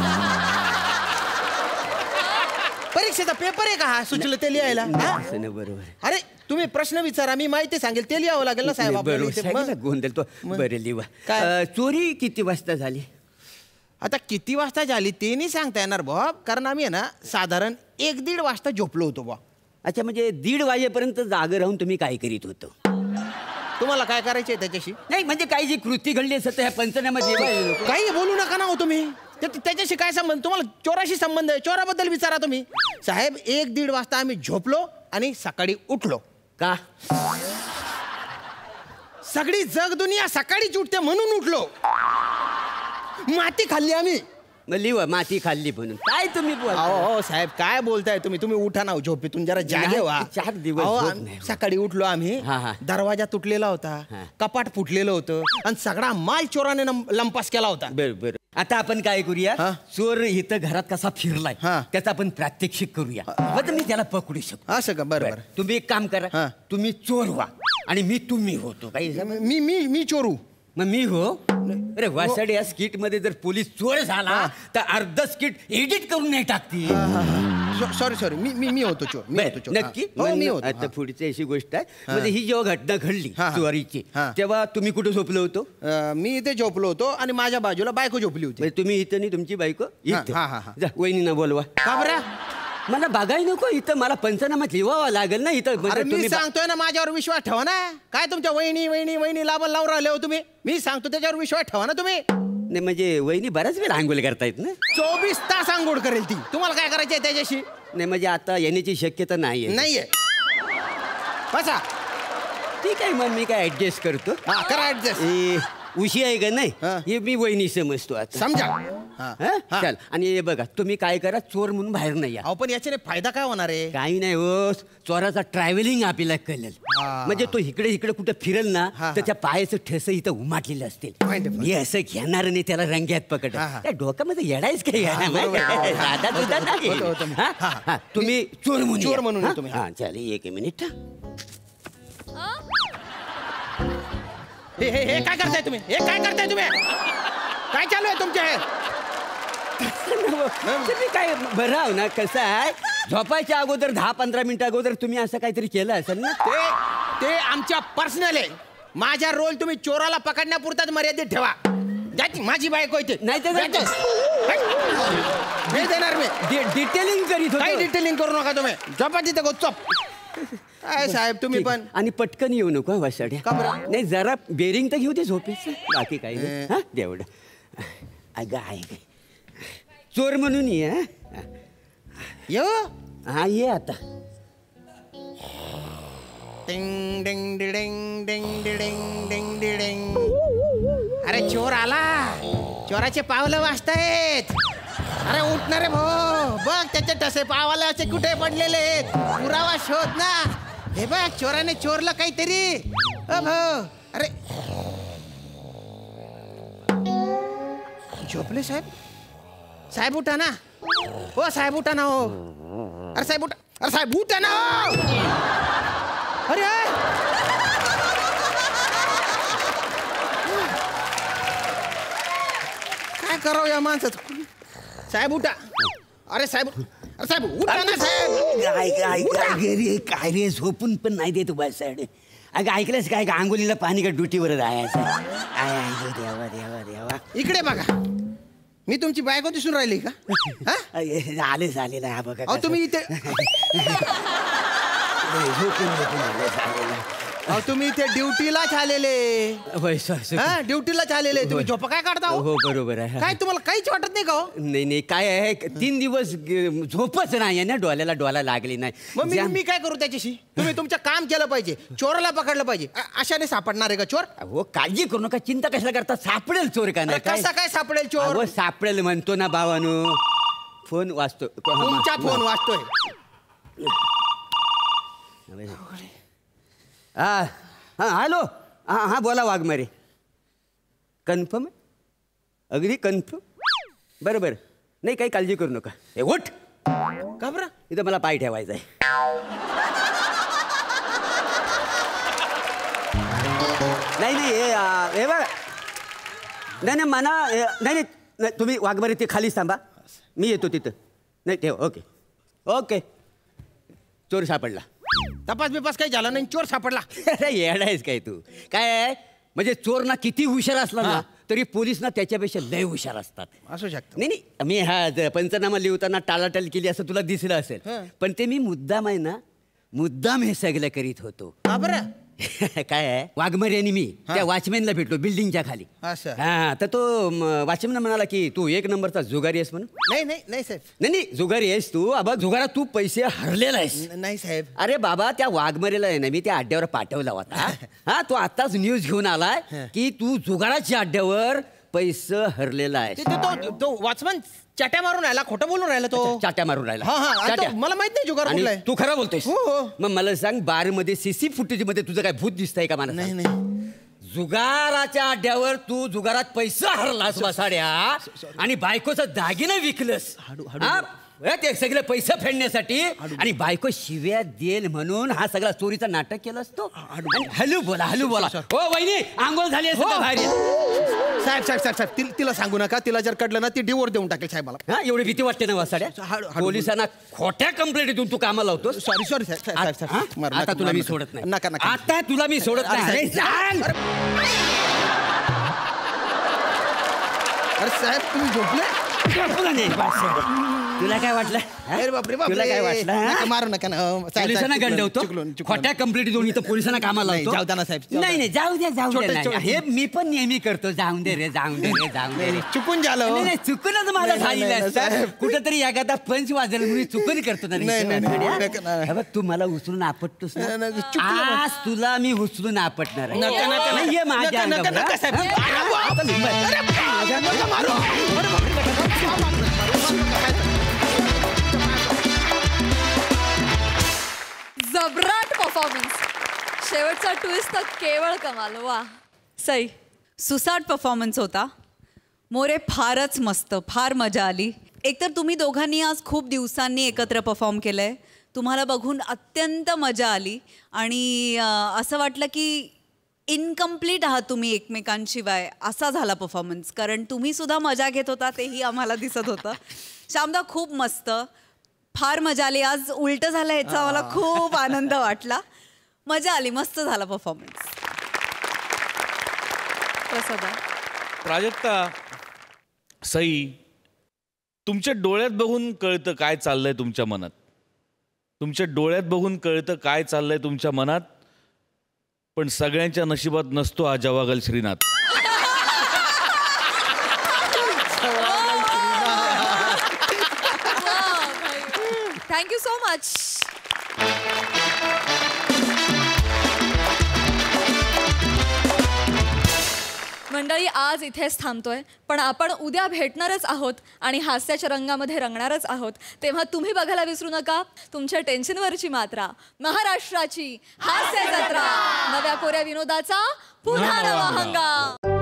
Speaker 11: परीक्षेचा पेपर आहे का हा सुचलं ते लिहायला हा?
Speaker 7: असं ना बरोबर
Speaker 11: अरे तुम्ही प्रश्न विचारा मी माहिती सांगेल ते लिहावं लागेल ना साहेब आपल्याला
Speaker 7: बरोबर
Speaker 11: इथे. मग?
Speaker 7: सगळा गोंधळ तो
Speaker 11: मग?
Speaker 7: बरं लिवा
Speaker 11: काय?
Speaker 7: अं, चोरी किती वाजता झाली
Speaker 11: आता किती वाजता झाली ते नाही सांगता येणार भाऊ कारण आम्ही आहे ना साधारण एक दीड वाजता झोपलो होतो बा
Speaker 7: अच्छा म्हणजे दीड वाजेपर्यंत जागे राहून तुम्ही काय करीत होतो
Speaker 11: तुम्हाला काय करायचंय त्याच्याशी
Speaker 7: नाही म्हणजे काही जी कृती घडली असत ह्या पंचनामा जेव्हा
Speaker 11: काही बोलू नका ना हो तुम्ही त्या- त्याच्याशी काय संबंध तुम्हाला चोराशी संबंध आहे चोराबद्दल विचारा तुम्ही साहेब एक दीड वाजता आम्ही झोपलो आणि सकाळी उठलो
Speaker 7: का
Speaker 11: सगळी जग दुनिया सकाळीच उठते म्हणून उठलो माती खाल्ली आम्ही
Speaker 7: मग लिवा माती खाल्ली म्हणून काय तुम्ही बोलता?
Speaker 11: अहो हो साहेब काय बोलताय तुम्ही तुम्ही उठा ना हो झोपेतून जरा जागे व्हा
Speaker 7: नाही, चार दिवस
Speaker 11: अहो,
Speaker 7: झोप
Speaker 11: आम-
Speaker 7: नाही.
Speaker 11: सकाळी उठलो आम्ही
Speaker 7: हा, हा.
Speaker 11: दरवाजा तुटलेला होता
Speaker 7: हा.
Speaker 11: कपाट फुटलेलं होतं आणि सगळा माल चोराने नम- लंपास केला होता
Speaker 7: बरं बरं आता आपण काय करूया
Speaker 11: हा?
Speaker 7: चोर इथं घरात कसा फिरलाय
Speaker 11: हा.
Speaker 7: त्याचा आपण प्रात्यक्षिक करूया मग मी त्याला पकडू शकतो
Speaker 11: असं का बरं
Speaker 7: बरं.
Speaker 11: बरं
Speaker 7: तुम्ही एक काम करा
Speaker 11: हा.
Speaker 7: तुम्ही चोर व्हा आणि मी तुम्ही होतो काही समज-
Speaker 11: मी मी मी चोरू
Speaker 7: मग मी हो अरे वासाडी या स्किट मध्ये जर पोलीस चोर झाला तर अर्ध स्किट एडिट करून नाही टाकतील
Speaker 11: सॉरी सॉरी मी मी मी होतो चोर मी होतो चोर
Speaker 7: नक्की
Speaker 11: हा. हो मी
Speaker 7: मग
Speaker 11: होतो
Speaker 7: आता
Speaker 11: हा.
Speaker 7: पुढची अशी गोष्ट आहे म्हणजे ही जेव्हा घटना घडली
Speaker 11: हा, हा.
Speaker 7: चोरीची
Speaker 11: हा.
Speaker 7: तेव्हा तुम्ही कुठे झोपलो होतो
Speaker 11: अं, मी इथे झोपलो होतो आणि माझ्या बाजूला बायको झोपली होती
Speaker 7: म्हणजे तुम्ही इथं नाही तुमची बायको इथं.
Speaker 11: हा, हा, हा.
Speaker 7: जा वहिनीना बोलवा
Speaker 11: का बरं
Speaker 7: मला बघाय नको इथं मला पंचनामा लिहावा लागेल ना इथं म्हणजे
Speaker 11: अरे मी
Speaker 7: तुम्ही बा-
Speaker 11: सांगतोय ना माझ्यावर विश्वास ठेवा ना काय तुमच्या वहिनी वहिनी वहिनी लाभ लावून राहिले हो तुम्ही मी सांगतो त्याच्यावर विश्वास ठेवा ना तुम्ही
Speaker 7: नाही म्हणजे वहिनी बराच वेळ आंघोळ करतायत ना
Speaker 11: चोवीस तास आंघोळ करेल ती तुम्हाला काय करायचंय त्याच्याशी
Speaker 7: नाही म्हणजे आता येण्याची शक्यता नाही
Speaker 11: नाहीये बसा
Speaker 7: ठीक आहे मग मी काय ऍडजस्ट करतो
Speaker 11: हा करा ऍडजस्ट
Speaker 7: ए, उशी आहे का नाही
Speaker 11: हा.
Speaker 7: हे मी वहिनी समजतो आता
Speaker 11: समजा हा.
Speaker 7: हा?
Speaker 11: हा.
Speaker 7: चल आणि हे बघा तुम्ही काय करा चोर म्हणून बाहेर नाही या
Speaker 11: अहो पण याच्याने फायदा काय होणार आहे
Speaker 7: काही नाही हो चोराचा ट्रॅव्हलिंग आपल्याला कळेल
Speaker 11: हा.
Speaker 7: म्हणजे तो इकडे इकडे कुठे फिरल ना
Speaker 11: हा,
Speaker 7: तर त्या पायाचं ठस इथं उमाटलेलं असतील
Speaker 11: Wonderful.
Speaker 7: मी असं घेणार नाही त्याला रंग्यात पकड
Speaker 11: हा, हा.
Speaker 7: त्या डोक्यामध्ये येडायच काय
Speaker 11: बरोबर.
Speaker 7: दादा सुद्धा नाही
Speaker 11: होतं, होतं.
Speaker 7: हा?
Speaker 11: हा.
Speaker 7: हा, तुम्ही चोर म्हणून
Speaker 11: चोर
Speaker 7: या.
Speaker 11: म्हणून या
Speaker 7: हा?
Speaker 11: तुम्ही.
Speaker 7: हा चालेल एक मिनिट
Speaker 11: हे हे हे काय करताय तुम्ही हे काय करताय तुम्ही काय चालू आहे तुमच्या हे
Speaker 7: तुम्ही काय बरं आहो ना कसं आहे झोपायच्या अगोदर दहा पंधरा मिनिटं अगोदर तुम्ही असं काहीतरी केलं असेल ना
Speaker 11: ते ते आमच्या पर्सनल आहे माझा रोल तुम्ही चोराला पकडण्यापुरताच मर्यादित ठेवा जाती माझी बायको इथे
Speaker 7: नाही तर
Speaker 11: जाती. हे देणार मी
Speaker 7: डिटेलिंग करीत
Speaker 11: काही
Speaker 7: होतो
Speaker 11: डिटेलिंग करू नका तुम्ही झोपा तिथे गोचप काय साहेब तुम्ही
Speaker 7: ठीक.
Speaker 11: पण
Speaker 7: आणि पटकन येऊ नको वासाड्या
Speaker 11: का बरं?
Speaker 7: नाही जरा बेरिंग तर घेऊ दे झोपेचं बाकी काही नाही
Speaker 11: ए.
Speaker 7: हा तेवढं अगं ऐक चोर म्हणून ये हा?
Speaker 11: यो
Speaker 7: हा ये आता
Speaker 11: डिंग डिंग डिंग डिंग डिंग डिंग डिंग. अरे चोर आला, चोराचे पावलं वाजतायत. अरे उठणार रे भाऊ, बघ त्याचे टसे पावले असे कुठे पडलेले आहेत, पुरावा शोध ना. हे बघ चोराने चोरलं काहीतरी. अ भाऊ अरे झोपले साहेब. साहेब उठा ना. हो साहेब उठा ना. हो अरे साहेब उठा. अरे साहेब उठा ना. अरे काय करावं या माणसाचं. साहेब उठा. अरे साहेब अरे साहेब उठा ना साहेब.
Speaker 7: ऐक ऐक रे काय रे झोपून पण नाही देतो बस साईड. अगं ऐकलंस काय अंगोलीला पाणी का ड्युटीवर जायचं. आय देवा देवा देवा.
Speaker 11: इकडे बघा, मी तुमची बायको दिसून राहिली का?
Speaker 7: आले झालेला हा बघा.
Speaker 11: अहो तुम्ही इथे
Speaker 7: झोपून झोपून आले झालेला.
Speaker 11: अहो तुम्ही इथे ड्युटीलाच आलेले. हा ड्युटीलाच आलेले. तुम्ही झोपा काय काढता?
Speaker 7: हो बरोबर आहे.
Speaker 11: काय तुम्हाला काहीच वाटत नाही का? हो
Speaker 7: नाही नाही काय आहे तीन दिवस झोपच नाही ना, डोळ्याला डोळा लागली नाही.
Speaker 11: मग मी मी काय करू त्याच्याशी? तुम्ही तुमचं काम केलं पाहिजे, चोराला पकडलं पाहिजे. अशाने सापडणार आहे का चोर?
Speaker 7: हो काळजी करू नका, चिंता कशाला करता, सापडेल चोर का नाही.
Speaker 11: कसा काय सापडेल चोर?
Speaker 7: हो सापडेल म्हणतो ना भावानो. फोन वाजतो.
Speaker 11: तुमचा फोन वाजतोय.
Speaker 7: हा हां हॅलो. हां हां बोला वाघमारे. कन्फर्म अगदी कन्फर्म. बरं बरं नाही काही काळजी करू नका. हे उठ.
Speaker 11: का बरं?
Speaker 7: इथं मला पाय ठेवायचा आहे. नाही नाही हे हे बघा. नाही नाही मना नाही नाही तुम्ही वाघमारे ते खालीच थांबा, मी येतो तिथं. नाही ठेव. Okay okay. चोर सापडला.
Speaker 11: तपास बिपास काही झाला नाही, चोर सापडला.
Speaker 7: अरे येडायस काय तू. काय आहे म्हणजे चोर ना किती हुशार असला ना तरी पोलीस ना त्याच्यापेक्षा लय हुशार असतात.
Speaker 11: असू शकतो.
Speaker 7: नाही नाही मी हा ज- पंचनामा लिहिताना टाळाटाळ केली असं तुला दिसलं असेल, पण ते मी मुद्दाम आहे ना, मुद्दाम हे सगळं करीत होतो.
Speaker 11: का बरं?
Speaker 7: काय आहे वाघमारे आणि मी त्या वॉचमॅनला भेटलो बिल्डिंगच्या खाली.
Speaker 11: असं?
Speaker 7: हा तर तो वॉचमॅन म्हणाला की तू एक नंबरचा जुगारी आहेस म्हणून.
Speaker 11: नाही नाही नाही साहेब.
Speaker 7: नाही नाही जुगारी आहेस तू. अबा जुगारात तू पैसे हरलेला आहेस.
Speaker 11: न- नाही साहेब.
Speaker 7: अरे बाबा त्या वाघमारेला आहे ना मी त्या अड्ड्यावर पाठवला होता. हा तो आताच न्यूज घेऊन आलाय की तू जुगाराच्या अड्ड्यावर पैसे हरलेला आहेस.
Speaker 11: ते- ते- तो तो वॉचमन चाट्या मारून राहिला, खोटं बोलून राहिला तो.
Speaker 7: चाट्या मारून राहिला.
Speaker 11: हा हा
Speaker 7: चाट्या.
Speaker 11: आता मला माहित नाही जुगार
Speaker 7: आणि
Speaker 11: कुठलाय.
Speaker 7: तू खरं बोलतोयस.
Speaker 11: हो, हो.
Speaker 7: मग मला सांग बार मध्ये सीसी फुटेज मध्ये तुझं काय भूत दिसतंय का मला?
Speaker 11: नाही
Speaker 7: सांग.
Speaker 11: नाही.
Speaker 7: जुगाराच्या अड्ड्यावर तू जुगारात पैसा हरलास वासाड्या आणि बायकोचा दागिना विकलस. हा? ते सगळे पैसे फेडण्यासाठी आणि बायको शिव्या देल म्हणून हा सगळा चोरीचा नाटक केलं असतो. हॅलो बोला हॅलो बोला. हो वहिनी आंघोळ झाली असेल तर बाहेर या.
Speaker 11: साहेब साहेब साहेब साहेब ति- तिला सांगू नका. तिला जर कळलं ना ती डिवोर्स देऊन टाकेल साहेब मला.
Speaker 7: हा एवढी भीती वाटते ना वासाड्या.
Speaker 11: हळू- हळू-
Speaker 7: पोलिसांना खोट्या कंप्लेंट देऊन तू कामाला लावतो.
Speaker 11: सॉरी सॉरी साहेब साहेब साहेब
Speaker 7: हा?
Speaker 11: साहेब. मारू
Speaker 7: आता
Speaker 11: नका,
Speaker 7: तुला
Speaker 11: मारू
Speaker 7: मी
Speaker 11: नका.
Speaker 7: सोडत नाही.
Speaker 11: नका नका.
Speaker 7: आता तुला मी सोडत
Speaker 11: अरे,
Speaker 7: नाही.
Speaker 11: साहेब.
Speaker 7: अरे, सांग.
Speaker 11: अरे साहेब तुम्ही झोपले?
Speaker 7: झोपला नाही, वासाड्या. तुला काय वाटलं हा?
Speaker 11: अरे बापरे बापरे.
Speaker 7: तुला काय वाटलं हा?
Speaker 11: नका, मारू नका ना. साहेब, साहेब,
Speaker 7: पोलिसांना
Speaker 11: चुकलं,
Speaker 7: गंडवतो
Speaker 11: चुकलं, चुकलं.
Speaker 7: खोट्या कंप्लेंट देऊन इथं पोलिसांना कामाला
Speaker 11: नाही,
Speaker 7: लावतो.
Speaker 11: जाऊ द्या ना साहेब, जाऊ
Speaker 7: नाही
Speaker 11: द्या.
Speaker 7: नाही जाऊ द्या जाऊ
Speaker 11: छोटे-
Speaker 7: द्या नाही.
Speaker 11: छोटे-
Speaker 7: हे मी पण नेहमी करतो. जाऊन दे रे जाऊन दे रे जाऊन दे रे.
Speaker 11: चुकून झालं.
Speaker 7: नाही नाही, चुकूनच माझं
Speaker 11: नाही, नाही,
Speaker 7: झालेलं
Speaker 11: नाही,
Speaker 7: असतं.
Speaker 11: साहेब.
Speaker 7: कुठंतरी एखादा पंच वाजल मी चुकून करतो ना रे.
Speaker 11: नाही, नाही, नाही,
Speaker 7: हा?
Speaker 11: नका, नाही.
Speaker 7: हे बघ, तू मला उचलून आपटतोस ना.
Speaker 11: नाही, नाही, चुकलं.
Speaker 7: आज तुला मी उचलून आपटणार आहे.
Speaker 11: नका, नका,
Speaker 7: नाही, ये
Speaker 11: नका,
Speaker 7: माझ्या
Speaker 11: नका,
Speaker 7: अंगावर,
Speaker 11: नका,
Speaker 7: हा?
Speaker 11: साहेब.
Speaker 7: हा?
Speaker 11: अरे,
Speaker 7: आता लिंब आहे.
Speaker 11: अरे,
Speaker 7: माझ्या अंगावर
Speaker 11: नका मारू. अरे बापरे, नका, नका, मारू, मारू, मारू, मारू.
Speaker 1: जबराट परफॉर्मन्स. शेवटचा ट्विस्ट तर केवळ कमाल. वा
Speaker 8: सई सुसाट परफॉर्मन्स होता. मोरे फारच मस्त, फार मजा आली. एकतर तुम्ही दोघांनी आज खूप दिवसांनी एकत्र परफॉर्म केलं आहे. तुम्हाला बघून अत्यंत मजा आली आणि अं, असं वाटलं की इनकम्प्लीट आहात तुम्ही एकमेकांशिवाय. असा झाला परफॉर्मन्स, कारण तुम्ही सुद्धा मजा घेत होता तेही आम्हाला दिसत होतं. श्यामदा खूप मस्त, फार मजा आली. आज उलटं झालं ह्याचा मला खूप आनंद वाटला. मजा आली, मस्त झाला परफॉर्मन्स. प्रसादा
Speaker 9: प्राजक्ता, सई, तुमच्या डोळ्यात बघून कळतं काय चाललंय तुमच्या मनात. तुमच्या डोळ्यात बघून कळतं काय चाललंय तुमच्या मनात. पण सगळ्यांच्या नशिबात नसतो हा Javagal Srinath.
Speaker 1: Thank you so much. मंडळी, आज इथेच थांबतोय, पण आपण उद्या भेटणारच आहोत आणि हास्याच्या रंगामध्ये रंगणारच आहोत. तेव्हा तुम्ही बघायला विसरू नका तुमच्या टेन्शनवरची मात्रा, महाराष्ट्राची हास्य जत्रा, नव्या कोऱ्या विनोदाचा पुन्हा नवा हंगाम.